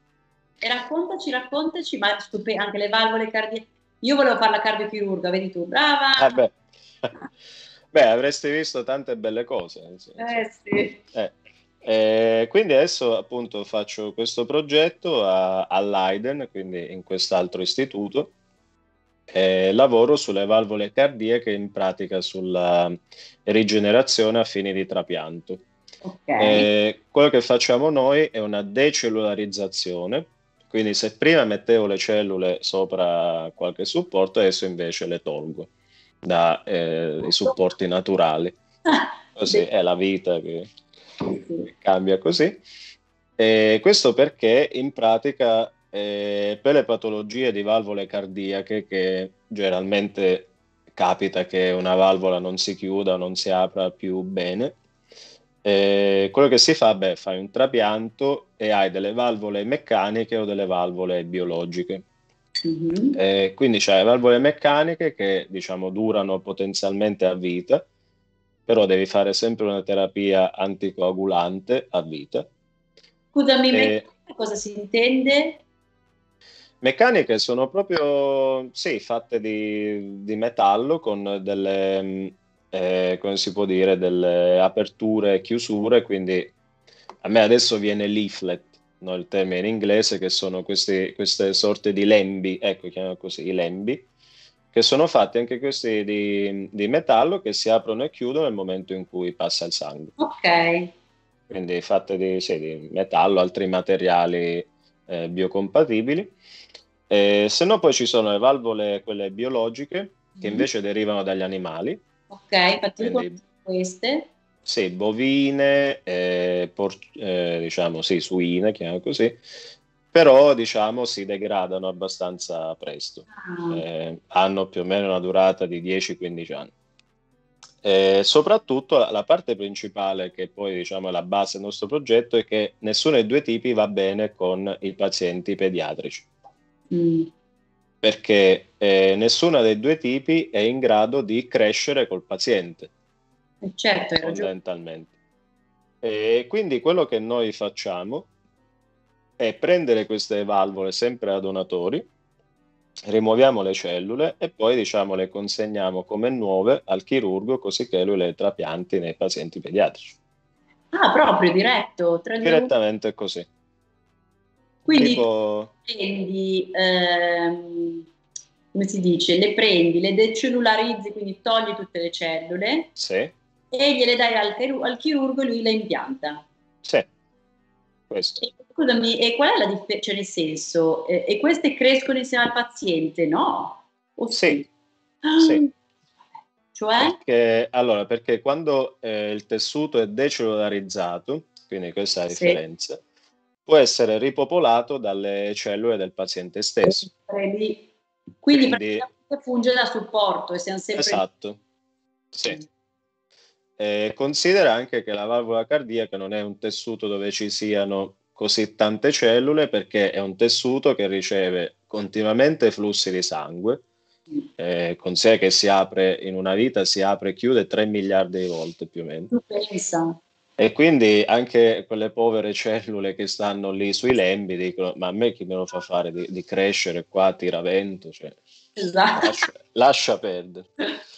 E raccontaci, raccontaci, ma stupe- anche le valvole cardiache. Io volevo fare la cardiochirurga, vedi tu, brava. Ah, beh. Beh, avresti visto tante belle cose. nel senso. Eh sì. Eh. Eh, quindi adesso appunto faccio questo progetto a, all'Aiden, quindi in quest'altro istituto, e lavoro sulle valvole cardiache, in pratica sulla rigenerazione a fini di trapianto. Ok. Eh, quello che facciamo noi è una decellularizzazione, quindi se prima mettevo le cellule sopra qualche supporto, adesso invece le tolgo dai eh, supporti naturali. Così Beh, è la vita che, sì, sì. che cambia così. E questo perché in pratica eh, per le patologie di valvole cardiache, che generalmente capita che una valvola non si chiuda, non si apra più bene, eh, quello che si fa, beh, fai un trapianto e hai delle valvole meccaniche o delle valvole biologiche. Mhm. Eh, quindi c'hai le valvole meccaniche che, diciamo, durano potenzialmente a vita, però devi fare sempre una terapia anticoagulante a vita. Scusami, E meccanica cosa si intende? meccaniche sono proprio, sì, fatte di, di metallo con delle, mh, eh, come si può dire, delle aperture e chiusure, quindi a me adesso viene leaflet, no, il termine in inglese, che sono questi- queste sorte di lembi, ecco, chiamiamo così, i lembi, che sono fatti anche questi di, di metallo che si aprono e chiudono nel momento in cui passa il sangue. Ok. Quindi fatte di, sì, di metallo, altri materiali eh, biocompatibili. Eh, se no poi ci sono le valvole, quelle biologiche, che Mhm. invece derivano dagli animali, Ok, infatti io quindi conosco queste. sì, bovine, eh, por- eh, diciamo sì, suine, chiamiamo così, però diciamo si degradano abbastanza presto. Ah, Eh, hanno più o meno una durata di dieci quindici anni. E soprattutto la, la parte principale, che poi diciamo è la base del nostro progetto, è che nessuno dei due tipi va bene con i pazienti pediatrici, mm. perché eh, nessuno dei due tipi è in grado di crescere col paziente, Eh, certo, hai ragione. fondamentalmente. E quindi quello che noi facciamo è prendere queste valvole sempre a donatori, rimuoviamo le cellule e poi diciamo le consegniamo come nuove al chirurgo, così che lui le trapianti nei pazienti pediatrici. Ah, proprio diretto, tre, due, uno. Direttamente così. Quindi tu Tipo, prendi, ehm, come si dice, le prendi, le decellularizzi, quindi togli tutte le cellule sì, e gliele dai al, chiru- al chirurgo e lui la impianta. Sì, questo. E, scusami, e qual è la differenza? Cioè, nel senso, eh, e queste crescono insieme al paziente? No? O Sì, sì? Ah, sì. cioè? Perché, allora, perché quando eh, il tessuto è decellularizzato, quindi questa è la Sì. differenza, può essere ripopolato dalle cellule del paziente stesso. Quindi Quindi, praticamente funge da supporto e siamo sempre esatto, sì. lì. E considera anche che la valvola cardiaca non è un tessuto dove ci siano così tante cellule, perché è un tessuto che riceve continuamente flussi di sangue. Eh, considera che si apre in una vita, si apre e chiude tre miliardi di volte più o meno. Tu pensa. E quindi anche quelle povere cellule che stanno lì sui lembi dicono: ma a me chi me lo fa fare di, di crescere qua a tiravento? Cioè, Esatto. lascia, lascia perdere.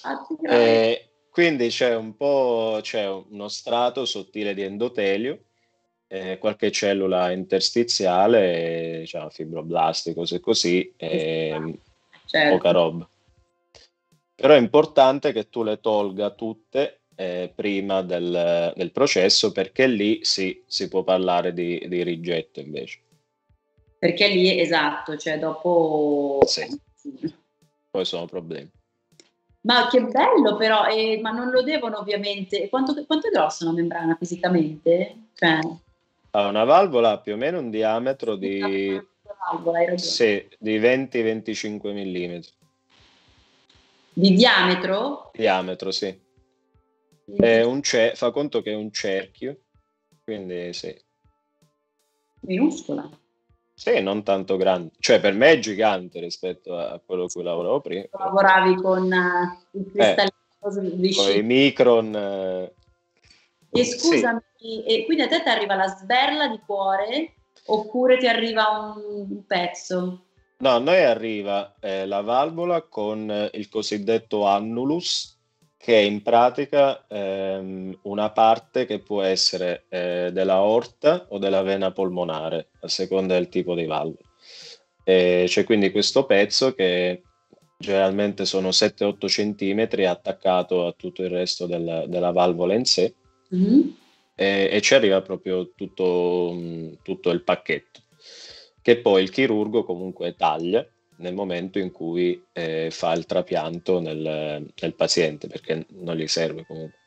E quindi c'è un po', c'è uno strato sottile di endotelio, eh, qualche cellula interstiziale, diciamo, fibroblasti, cose così, e poca Certo. roba. Però è importante che tu le tolga tutte eh, prima del, del processo, perché lì sì, si può parlare di, di rigetto invece. Perché lì, esatto, cioè dopo... Sì, poi sono problemi. Ma che bello però, eh, ma non lo devono ovviamente... Quanto, quanto è grossa una membrana fisicamente? Cioè, Ha una valvola più o meno un diametro di, valvola, hai ragione. sì, di venti venticinque millimetri. Di diametro? Diametro, sì. È un ce- fa conto che è un cerchio, quindi sì. Minuscola. Sì, non tanto grande. Cioè, per me è gigante rispetto a quello cui lavoravo prima. Lavoravi con uh, il Eh, cristallino con i vicino. micron, eh, E sì. scusami, e quindi a te ti arriva la sberla di cuore oppure ti arriva un, un pezzo? No, a noi arriva eh, la valvola con eh, il cosiddetto annulus, che è in pratica ehm, una parte che può essere eh, della aorta o della vena polmonare, a seconda del tipo di valvola. E c'è quindi questo pezzo che generalmente sono sette otto centimetri attaccato a tutto il resto del- della valvola in sé, Mm-hmm. e, e ci arriva proprio tutto, mh, tutto il pacchetto, che poi il chirurgo comunque taglia nel momento in cui eh, fa il trapianto nel, nel paziente, perché non gli serve comunque.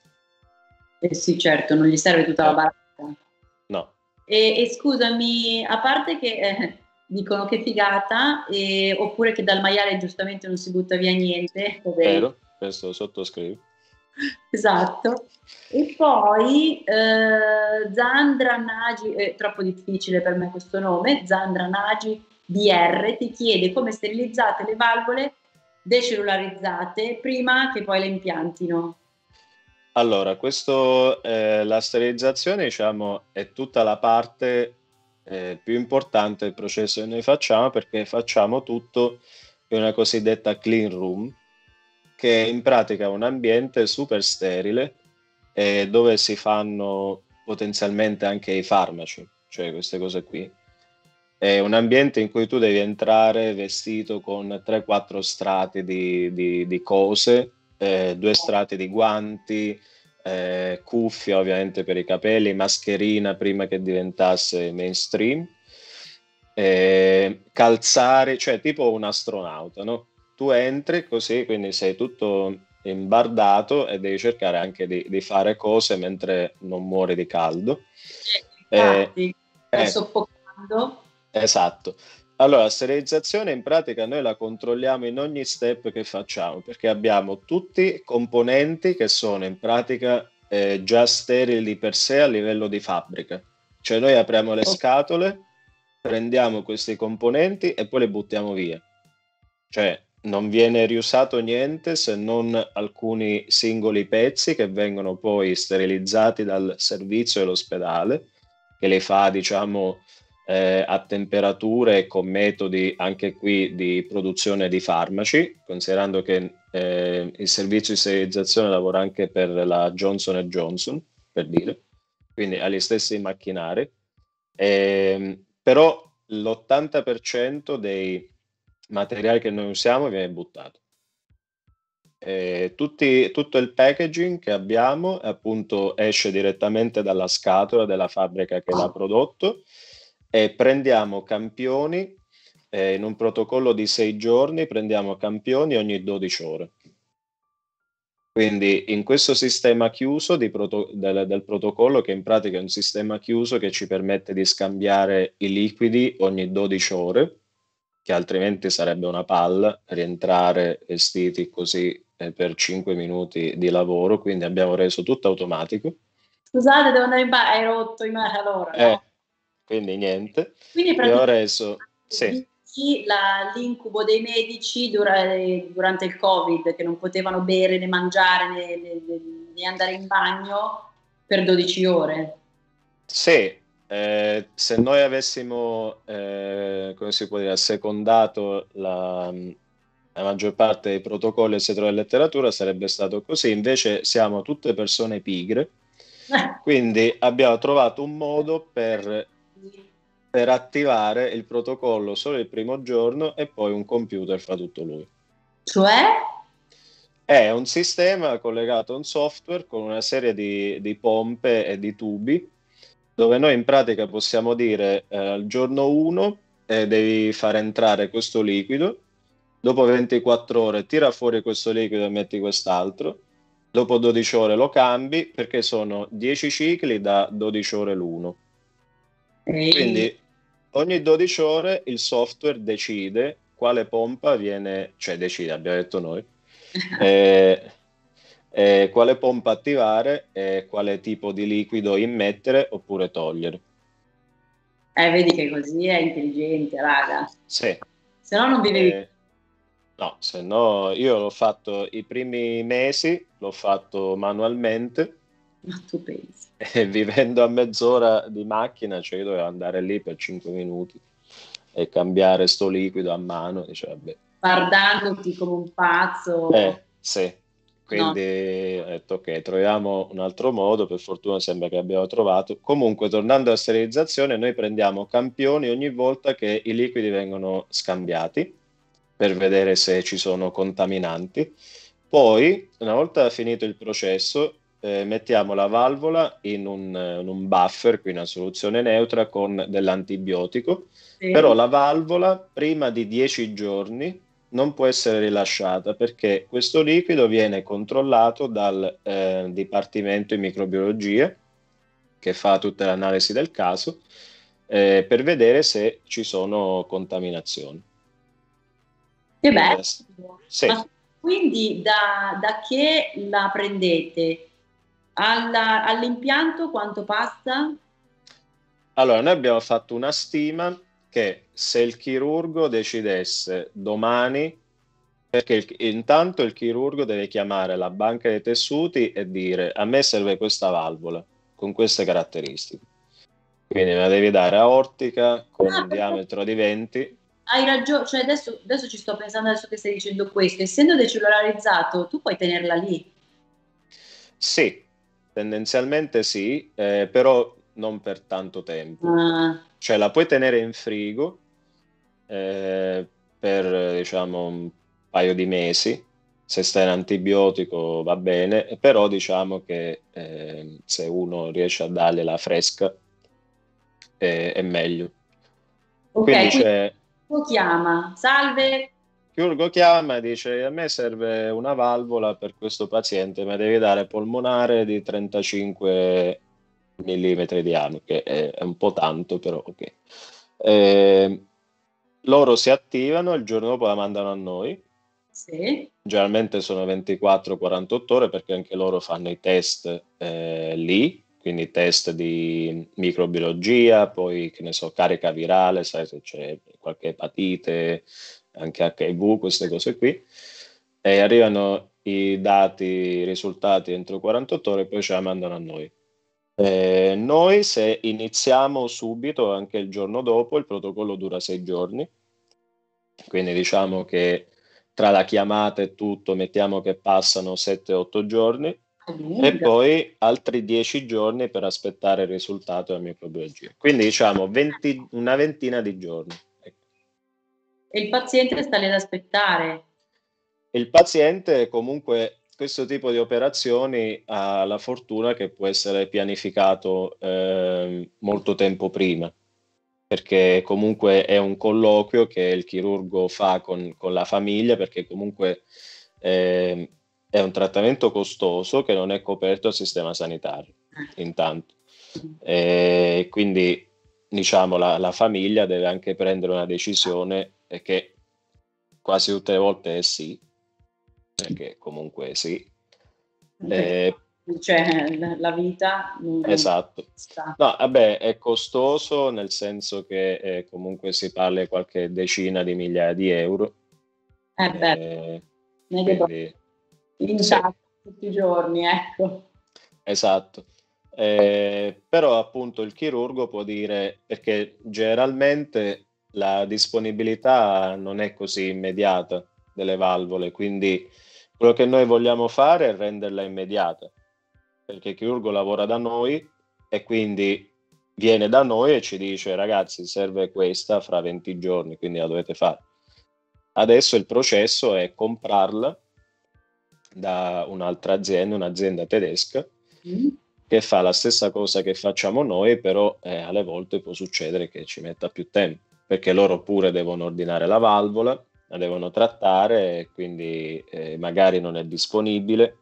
Eh sì, certo, non gli serve tutta la Eh, baracca. no, E, e scusami, a parte che eh, dicono che figata, e- oppure che dal maiale giustamente non si butta via niente, vabbè. vero, questo lo sottoscrivo. Esatto. E poi eh, Zandra Nagy, è troppo difficile per me questo nome, Zandra Nagy D R ti chiede come sterilizzate le valvole decellularizzate prima che poi le impiantino. Allora, questo, eh, la sterilizzazione, diciamo, è tutta la parte eh, più importante del processo che noi facciamo, perché facciamo tutto in una cosiddetta clean room, che è in pratica un ambiente super sterile eh, dove si fanno potenzialmente anche i farmaci, cioè queste cose qui. È un ambiente in cui tu devi entrare vestito con tre quattro strati di, di- di cose, eh, due strati di guanti, eh, cuffia ovviamente per i capelli, mascherina prima che diventasse mainstream, eh, calzare, cioè tipo un astronauta, no? Tu entri così, quindi sei tutto imbardato e devi cercare anche di, di fare cose mentre non muori di caldo. Eh, Infatti, stai eh, soffocando. esatto. Allora, la sterilizzazione in pratica noi la controlliamo in ogni step che facciamo, perché abbiamo tutti componenti che sono in pratica eh, già sterili di per sé a livello di fabbrica. Cioè noi apriamo le scatole, prendiamo questi componenti e poi li buttiamo via. Cioè non viene riusato niente se non alcuni singoli pezzi che vengono poi sterilizzati dal servizio dell'ospedale, che li fa, diciamo, eh, a temperature e con metodi anche qui di produzione di farmaci, considerando che eh, il servizio di sterilizzazione lavora anche per la Johnson and Johnson, per dire, quindi ha gli stessi macchinari. Ehm, però l'ottanta per cento dei materiali che noi usiamo viene buttato. Eh, tutti- tutto il packaging che abbiamo appunto esce direttamente dalla scatola della fabbrica che l'ha prodotto e prendiamo campioni eh, in un protocollo di sei giorni, prendiamo campioni ogni dodici ore. Quindi in questo sistema chiuso di proto- del, del protocollo, che in pratica è un sistema chiuso che ci permette di scambiare i liquidi ogni dodici ore, che altrimenti sarebbe una palla rientrare vestiti così eh, per cinque minuti di lavoro, quindi abbiamo reso tutto automatico. Scusate, devo andare in bagno, hai rotto i mani allora, Eh, no? quindi niente. Quindi E ho praticamente reso, sì, dici la- l'incubo dei medici dura- durante il Covid, che non potevano bere né mangiare né, né- né- né andare in bagno per dodici ore. sì, eh, se noi avessimo, eh, come si può dire, assecondato la, la maggior parte dei protocolli del settore della letteratura sarebbe stato così, invece siamo tutte persone pigre, quindi abbiamo trovato un modo per, per attivare il protocollo solo il primo giorno e poi un computer fa tutto lui. Cioè? È un sistema collegato a un software con una serie di, di pompe e di tubi dove noi in pratica possiamo dire eh, al giorno uno eh, devi far entrare questo liquido, dopo ventiquattro ore tira fuori questo liquido e metti quest'altro, dopo dodici ore lo cambi perché sono dieci cicli da dodici ore l'uno. Ehi. Quindi ogni dodici ore il software decide quale pompa viene, cioè decide, abbiamo detto noi, eh, eh, quale pompa attivare e quale tipo di liquido immettere oppure togliere. Eh, vedi che così è intelligente, raga. Sì, Se no non vivevi. eh, no, se no io l'ho fatto i primi mesi, l'ho fatto manualmente Ma tu pensi. e vivendo a mezz'ora di macchina, cioè io dovevo andare lì per cinque minuti e cambiare sto liquido a mano, dice, vabbè. Guardandoti come un pazzo. Eh, sì, No. quindi ho detto ok, troviamo un altro modo, per fortuna sembra che abbiamo trovato. Comunque, tornando alla sterilizzazione, noi prendiamo campioni ogni volta che i liquidi vengono scambiati per vedere se ci sono contaminanti. Poi, una volta finito il processo, eh, mettiamo la valvola in un, in un buffer, quindi una soluzione neutra con dell'antibiotico, però Sì. la valvola prima di dieci giorni non può essere rilasciata perché questo liquido viene controllato dal eh, Dipartimento di Microbiologia che fa tutte le analisi del caso eh, per vedere se ci sono contaminazioni. Che Quindi, bello. eh, sì. Ma quindi da, da che la prendete? Alla- all'impianto quanto passa? Allora, noi abbiamo fatto una stima che se il chirurgo decidesse domani, perché il- intanto il chirurgo deve chiamare la banca dei tessuti e dire a me serve questa valvola con queste caratteristiche. Quindi me la devi dare aortica con Ah, un perché diametro di venti. hai ragione, cioè adesso, adesso ci sto pensando, adesso che stai dicendo questo, essendo decellularizzato, tu puoi tenerla lì. Sì, tendenzialmente sì, eh, però non per tanto tempo. Ah, Cioè la puoi tenere in frigo eh, per diciamo un paio di mesi. Se stai in antibiotico va bene, però diciamo che eh, se uno riesce a dargliela fresca è, è meglio. ok, Quindi quindi c'è lo chiama, salve. chirurgo chiama e dice a me serve una valvola per questo paziente, ma devi dare polmonare di trentacinque millimetri di diametro, che è, è un po' tanto, però ok. Eh, loro si attivano, il giorno dopo la mandano a noi, Sì. generalmente sono ventiquattro quarantotto ore perché anche loro fanno i test eh, lì, quindi test di microbiologia, poi che ne so, carica virale, sai se c'è qualche epatite, anche acca i vu, queste cose qui, e arrivano i dati, i risultati entro quarantotto ore e poi ce la mandano a noi. Eh, noi se iniziamo subito, anche il giorno dopo, il protocollo dura sei giorni, quindi diciamo che tra la chiamata e tutto mettiamo che passano sette otto giorni È e lunga. poi altri dieci giorni per aspettare il risultato della microbiologia. Quindi diciamo venti, una ventina di giorni. Ecco. E il paziente sta lì ad aspettare. il paziente comunque questo tipo di operazioni ha la fortuna che può essere pianificato eh, molto tempo prima, perché comunque è un colloquio che il chirurgo fa con, con la famiglia, perché comunque eh, è un trattamento costoso che non è coperto dal sistema sanitario, intanto. E quindi diciamo la, la famiglia deve anche prendere una decisione e che quasi tutte le volte è sì, perché comunque sì. Eh, cioè la, la vita non esatto. sta. No, vabbè, è costoso nel senso che eh, comunque si parla di qualche decina di migliaia di euro. Eh beh, Eh, non è che quindi, in sì, tasca tutti i giorni, ecco. esatto. Eh, però appunto il chirurgo può dire, perché generalmente la disponibilità non è così immediata delle valvole, quindi quello che noi vogliamo fare è renderla immediata, perché il chirurgo lavora da noi e quindi viene da noi e ci dice ragazzi serve questa fra venti giorni, quindi la dovete fare. Adesso il processo è comprarla da un'altra azienda, un'azienda tedesca, Mm. che fa la stessa cosa che facciamo noi, però eh, alle volte può succedere che ci metta più tempo, perché loro pure devono ordinare la valvola, la devono trattare, e quindi eh, magari non è disponibile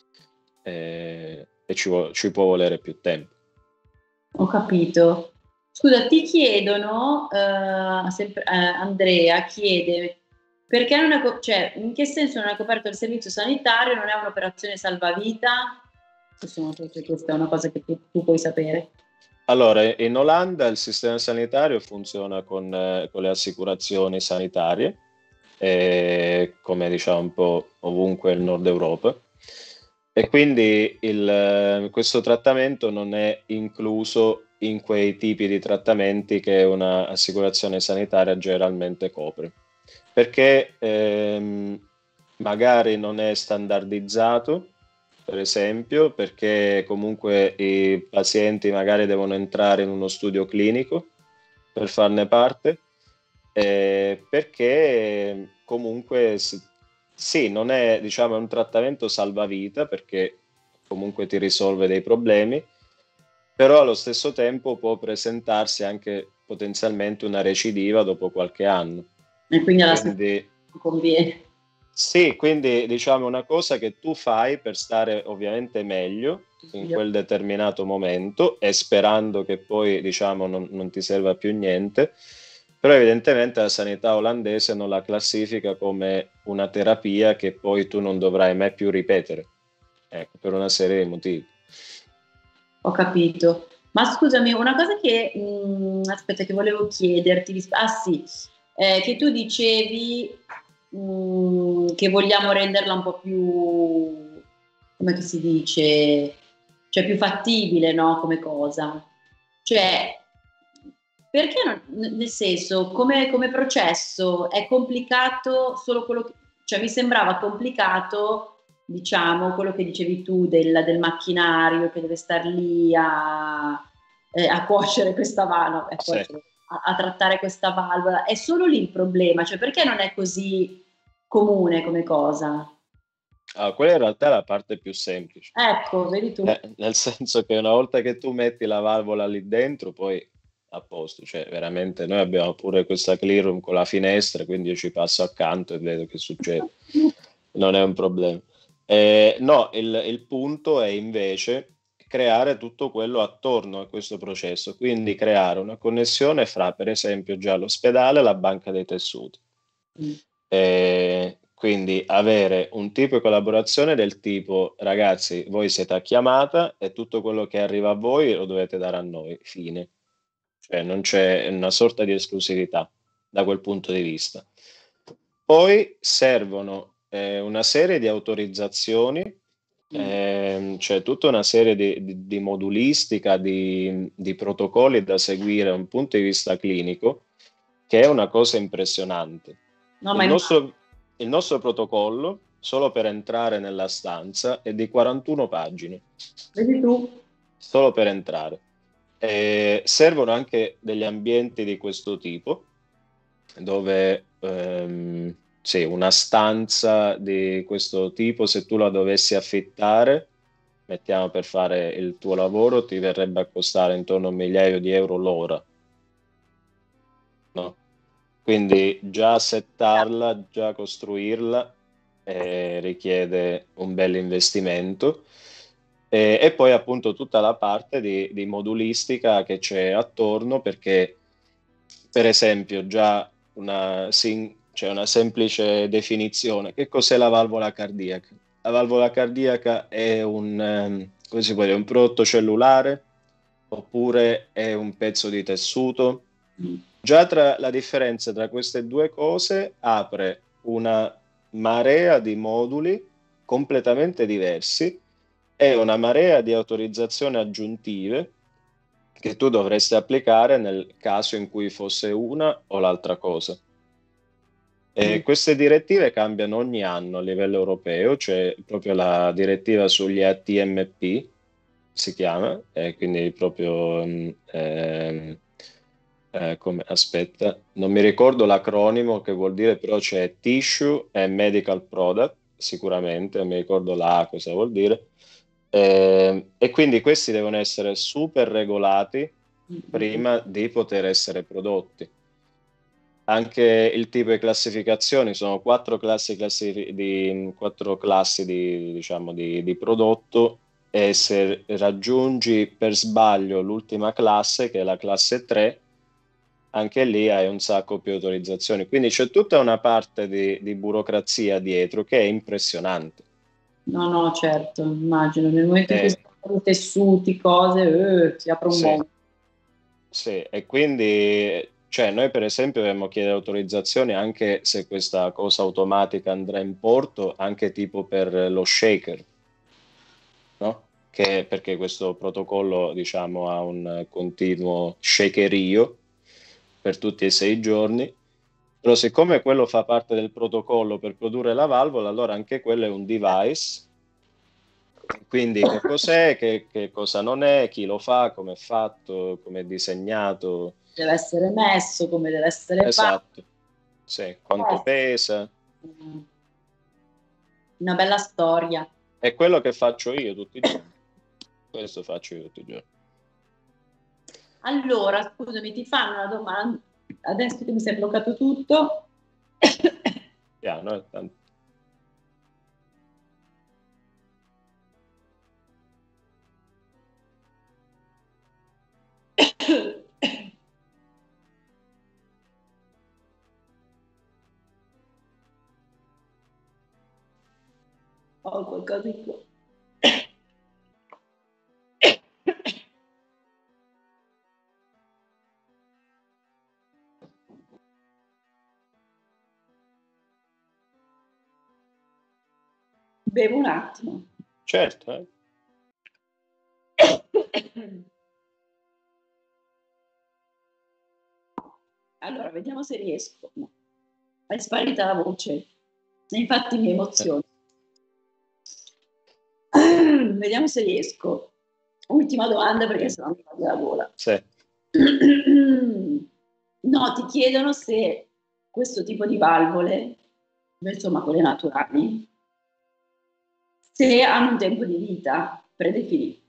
eh, e ci, vo- ci può volere più tempo. Ho capito. Scusa, ti chiedono, eh, sempre, eh, Andrea chiede, perché non è, co- cioè, in che senso non è coperto il servizio sanitario, non è un'operazione salvavita? Questo non so se questa è una cosa che tu, tu puoi sapere. Allora, in Olanda il sistema sanitario funziona con, eh, con le assicurazioni sanitarie, eh, come diciamo un po' ovunque nel nord Europa, e quindi il, eh, questo trattamento non è incluso in quei tipi di trattamenti che un'assicurazione sanitaria generalmente copre, perché ehm, magari non è standardizzato, per esempio, perché comunque i pazienti magari devono entrare in uno studio clinico per farne parte, eh, perché comunque sì, sì, non è, diciamo, è un trattamento salvavita perché comunque ti risolve dei problemi, però allo stesso tempo può presentarsi anche potenzialmente una recidiva dopo qualche anno. E quindi alla non Quindi conviene. sì, quindi diciamo una cosa che tu fai per stare ovviamente meglio in quel determinato momento e sperando che poi diciamo non, non ti serva più niente, però evidentemente la sanità olandese non la classifica come una terapia che poi tu non dovrai mai più ripetere, ecco, per una serie di motivi. Ho capito. Ma scusami, una cosa che, mh, aspetta, che volevo chiederti, ris- ah sì, eh, che tu dicevi mh, che vogliamo renderla un po' più, come che si dice, cioè più fattibile, no? Come cosa. Cioè, perché non, n- nel senso, come, come processo è complicato solo quello che, cioè mi sembrava complicato, diciamo, quello che dicevi tu del, del macchinario che deve star lì a, eh, a cuocere questa valvola, a, Sì. cuocere, a, a trattare questa valvola. È solo lì il problema, cioè perché non è così comune come cosa? Ah, quella in realtà è la parte più semplice. Ecco, vedi tu. Eh, nel senso che una volta che tu metti la valvola lì dentro, poi a posto, cioè veramente noi abbiamo pure questa clean room con la finestra, quindi io ci passo accanto e vedo che succede, non è un problema. Eh, no, il, il punto è invece creare tutto quello attorno a questo processo, quindi creare una connessione fra, per esempio, già l'ospedale e la banca dei tessuti. Mm. Eh, quindi avere un tipo di collaborazione del tipo, ragazzi, voi siete a chiamata e tutto quello che arriva a voi lo dovete dare a noi, fine. Cioè non c'è una sorta di esclusività da quel punto di vista. Poi servono eh, una serie di autorizzazioni, ehm, cioè tutta una serie di, di- di modulistica, di, di protocolli da seguire da un punto di vista clinico, che è una cosa impressionante. No, Il ma nostro, il nostro protocollo, solo per entrare nella stanza, è di quarantuno pagine, vedi tu. solo per entrare. Eh, servono anche degli ambienti di questo tipo, dove ehm, sì, una stanza di questo tipo, se tu la dovessi affittare, mettiamo per fare il tuo lavoro, ti verrebbe a costare intorno a un migliaio di euro l'ora, no? Quindi già settarla, già costruirla eh, richiede un bel investimento. E, e poi appunto tutta la parte di, di modulistica che c'è attorno, perché per esempio già una, sim- c'è una semplice definizione. Che cos'è la valvola cardiaca? La valvola cardiaca è un, ehm, come si può dire, un prodotto cellulare oppure è un pezzo di tessuto? Già tra la differenza tra queste due cose apre una marea di moduli completamente diversi e una marea di autorizzazioni aggiuntive che tu dovresti applicare nel caso in cui fosse una o l'altra cosa. E queste direttive cambiano ogni anno a livello europeo, c'è proprio la direttiva sugli A T M P, si chiama, e quindi proprio, mm, ehm, eh, come, aspetta, non mi ricordo l'acronimo che vuol dire, però c'è Tissue e Medical Product, sicuramente, non mi ricordo la A cosa vuol dire. Eh, e quindi questi devono essere super regolati prima di poter essere prodotti. Anche il tipo di classificazioni, sono quattro classi, classi di, quattro classi di, diciamo, di, di prodotto, e se raggiungi per sbaglio l'ultima classe, che è la classe tre, anche lì hai un sacco più autorizzazioni. Quindi c'è tutta una parte di, di burocrazia dietro che è impressionante. No, no, certo, immagino. Nel momento in cui si Eh, fanno tessuti, cose, eh, si apre un sì, mondo. sì, e quindi cioè, noi per esempio dovremmo chiedere autorizzazioni anche se questa cosa automatica andrà in porto, anche tipo per lo shaker, no? Che, perché questo protocollo, diciamo, ha un continuo shakerio per tutti e sei giorni, però siccome quello fa parte del protocollo per produrre la valvola, allora anche quello è un device. Quindi che cos'è, che, che cosa non è, chi lo fa, come è fatto, come è disegnato. Deve essere messo, come deve essere fatto. Esatto, sì, quanto pesa. Eh, una bella storia. È quello che faccio io tutti i giorni. Questo faccio io tutti i giorni. Allora, scusami, ti fanno una domanda. Adesso che mi si è bloccato tutto. Piano, eh, tanto. Ho qualcosa in cuore. Bevo un attimo. Certo, eh. Allora, vediamo se riesco. No. È sparita la voce. Infatti mi emoziono. Vediamo se riesco. Ultima domanda perché Sì. sennò mi cade la gola. Sì. No, ti chiedono se questo tipo di valvole, insomma quelle naturali, se hanno un tempo di vita predefinito.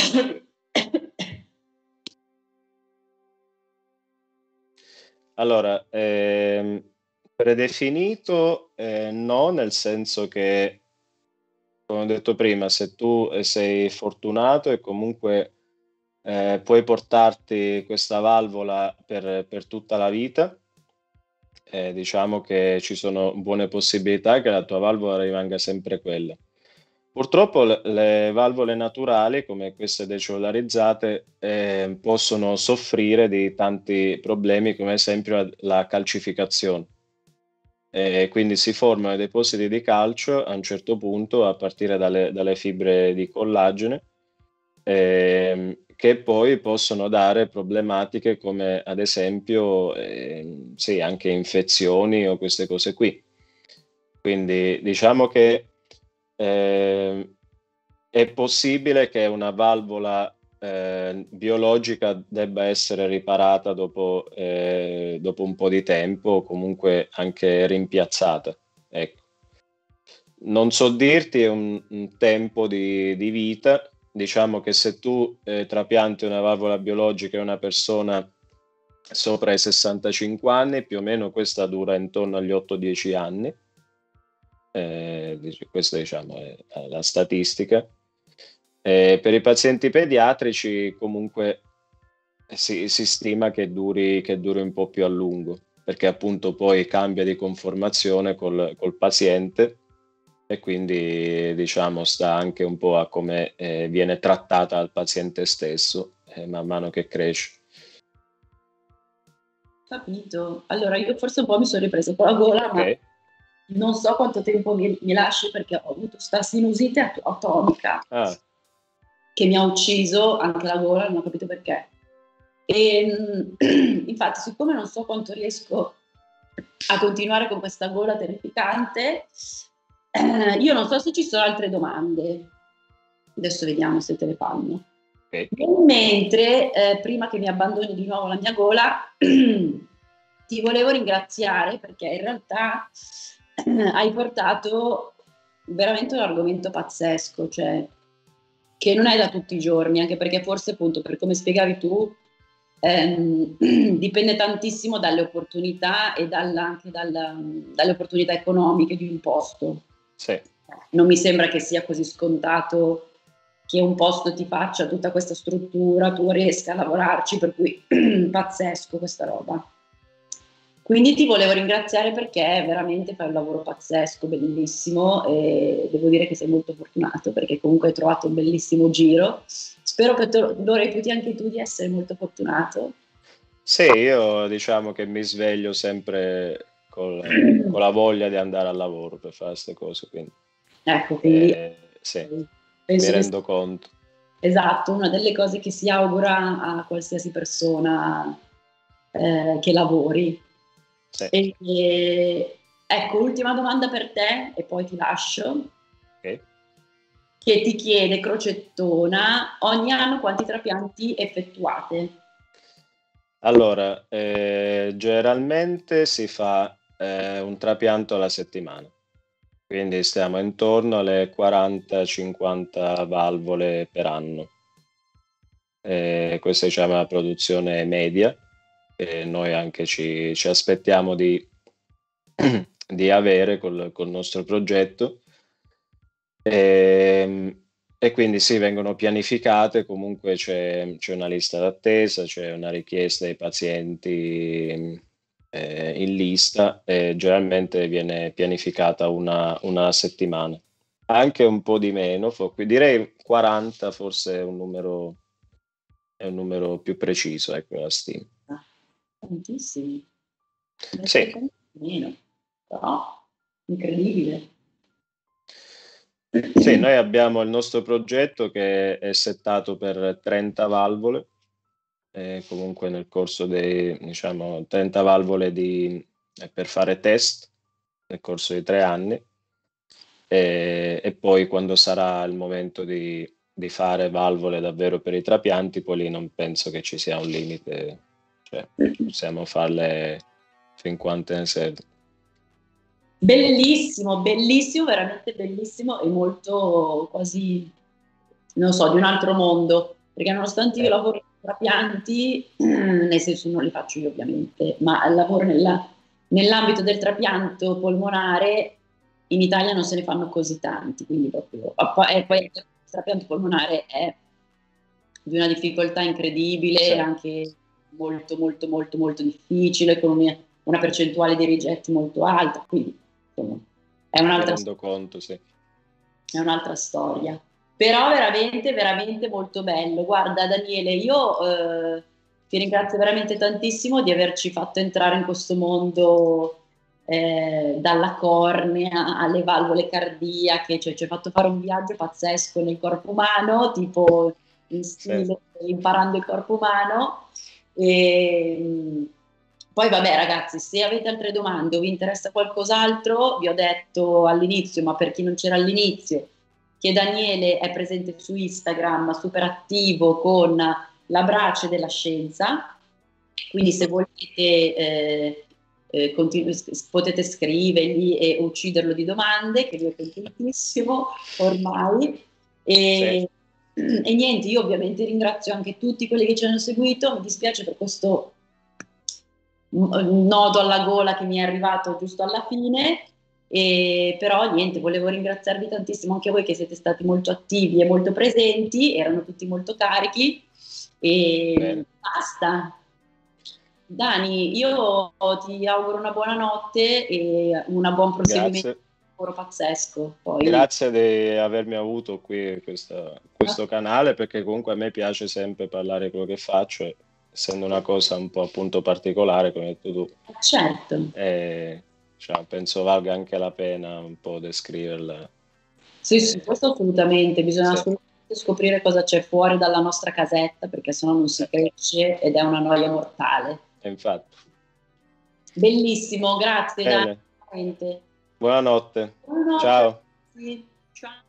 Allora, ehm, predefinito eh, no, nel senso che, come ho detto prima, se tu sei fortunato e comunque eh, puoi portarti questa valvola per, per tutta la vita, eh, diciamo che ci sono buone possibilità che la tua valvola rimanga sempre quella. Purtroppo le, le valvole naturali, come queste decellularizzate, eh, possono soffrire di tanti problemi, come ad esempio la, la calcificazione. E quindi si formano dei depositi di calcio a un certo punto a partire dalle, dalle fibre di collagene, ehm, che poi possono dare problematiche come ad esempio ehm, sì, anche infezioni o queste cose qui. Quindi diciamo che eh, è possibile che una valvola eh, biologica debba essere riparata dopo, eh, dopo un po' di tempo o comunque anche rimpiazzata. ecco. Non so dirti un, un tempo di, di vita, diciamo che se tu eh, trapianti una valvola biologica a una persona sopra i sessantacinque anni, più o meno questa dura intorno agli otto dieci anni, eh, questa diciamo è la statistica. Eh, per i pazienti pediatrici comunque si, si stima che duri, che duri un po' più a lungo, perché appunto poi cambia di conformazione col, col paziente e quindi diciamo sta anche un po' a come eh, viene trattata dal paziente stesso eh, man mano che cresce. Capito. Allora io forse un po' mi sono ripresa con la gola, Okay. ma non so quanto tempo mi, mi lasci perché ho avuto sta sinusite at- atomica Ah, che mi ha ucciso anche la gola, non ho capito perché. E infatti, siccome non so quanto riesco a continuare con questa gola terrificante, eh, io non so se ci sono altre domande. Adesso vediamo se te le fanno. okay. Mentre, eh, prima che mi abbandoni di nuovo la mia gola, ti volevo ringraziare perché in realtà eh, hai portato veramente un argomento pazzesco, cioè che non è da tutti i giorni, anche perché forse appunto per come spiegavi tu ehm, dipende tantissimo dalle opportunità e dalla, anche dalla, dalle opportunità economiche di un posto. Sì. Non mi sembra che sia così scontato che un posto ti faccia tutta questa struttura, tu riesca a lavorarci, per cui pazzesco questa roba. Quindi ti volevo ringraziare perché veramente fai un lavoro pazzesco, bellissimo e devo dire che sei molto fortunato perché comunque hai trovato un bellissimo giro. Spero che te lo reputi anche tu di essere molto fortunato. Sì, io diciamo che mi sveglio sempre col- con la voglia di andare al lavoro per fare queste cose, quindi Ecco, quindi eh, sì, mi penso che rendo conto. esatto, una delle cose che si augura a qualsiasi persona eh, che lavori. Sì, E, e, ecco, ultima domanda per te e poi ti lascio, ok. che ti chiede Crocettona, ogni anno quanti trapianti effettuate? Allora, eh, generalmente si fa eh, un trapianto alla settimana, quindi stiamo intorno alle quaranta cinquanta valvole per anno. Eh, questa diciamo, è la produzione media e noi anche ci, ci aspettiamo di, di avere col, col nostro progetto. E, e quindi sì, vengono pianificate, comunque c'è, c'è una lista d'attesa, c'è una richiesta dei pazienti eh, in lista e generalmente viene pianificata una, una settimana, anche un po' di meno, fo- direi quaranta forse è un numero, è un numero più preciso, ecco la stima. Ah, tantissimi, mi Sì. aspettavo meno, però incredibile. Sì, noi abbiamo il nostro progetto che è settato per trenta valvole, e comunque nel corso dei, diciamo, trenta valvole di, eh, per fare test nel corso di tre anni e, e poi quando sarà il momento di, di fare valvole davvero per i trapianti, poi lì non penso che ci sia un limite, cioè possiamo farle fin quante ne serve. Bellissimo, bellissimo, veramente bellissimo e molto quasi, non so, di un altro mondo, perché nonostante io Eh, lavoro con trapianti, nel senso non li faccio io ovviamente, ma lavoro nella- nell'ambito del trapianto polmonare, in Italia non se ne fanno così tanti, quindi proprio, e poi il trapianto polmonare è di una difficoltà incredibile, sì, anche molto molto molto molto difficile, con una, una percentuale di rigetti molto alta, quindi insomma, è mi un'altra, rendo conto, sì. è un'altra storia. Però veramente, veramente molto bello. Guarda Daniele, io eh, ti ringrazio veramente tantissimo di averci fatto entrare in questo mondo eh, dalla cornea alle valvole cardiache, cioè ci hai fatto fare un viaggio pazzesco nel corpo umano, tipo in Sì. stile imparando il corpo umano. E, poi vabbè ragazzi, se avete altre domande o vi interessa qualcos'altro, vi ho detto all'inizio, ma per chi non c'era all'inizio, che Daniele è presente su Instagram, super attivo con la brace della scienza, quindi se volete eh, eh, continu- potete scrivergli e ucciderlo di domande, che lui è contentissimo ormai. E, Sì. e niente, io ovviamente ringrazio anche tutti quelli che ci hanno seguito, mi dispiace per questo nodo alla gola che mi è arrivato giusto alla fine, e però niente, volevo ringraziarvi tantissimo anche voi che siete stati molto attivi e molto presenti, erano tutti molto carichi e Bene. basta. Dani, io ti auguro una buona notte e un buon proseguimento. Grazie. Lavoro pazzesco. Poi... Grazie di avermi avuto qui questa, questo canale, perché comunque a me piace sempre parlare di quello che faccio, essendo una cosa un po' appunto particolare, come hai detto tu. Certo. E, cioè, penso valga anche la pena un po' descriverla. Sì, sì, questo assolutamente, bisogna Sì. assolutamente scoprire cosa c'è fuori dalla nostra casetta, perché sennò non si cresce ed è una noia mortale. Infatti. Bellissimo, grazie Bene. Dani. Buonanotte. Buonanotte. Ciao. Sì, ciao.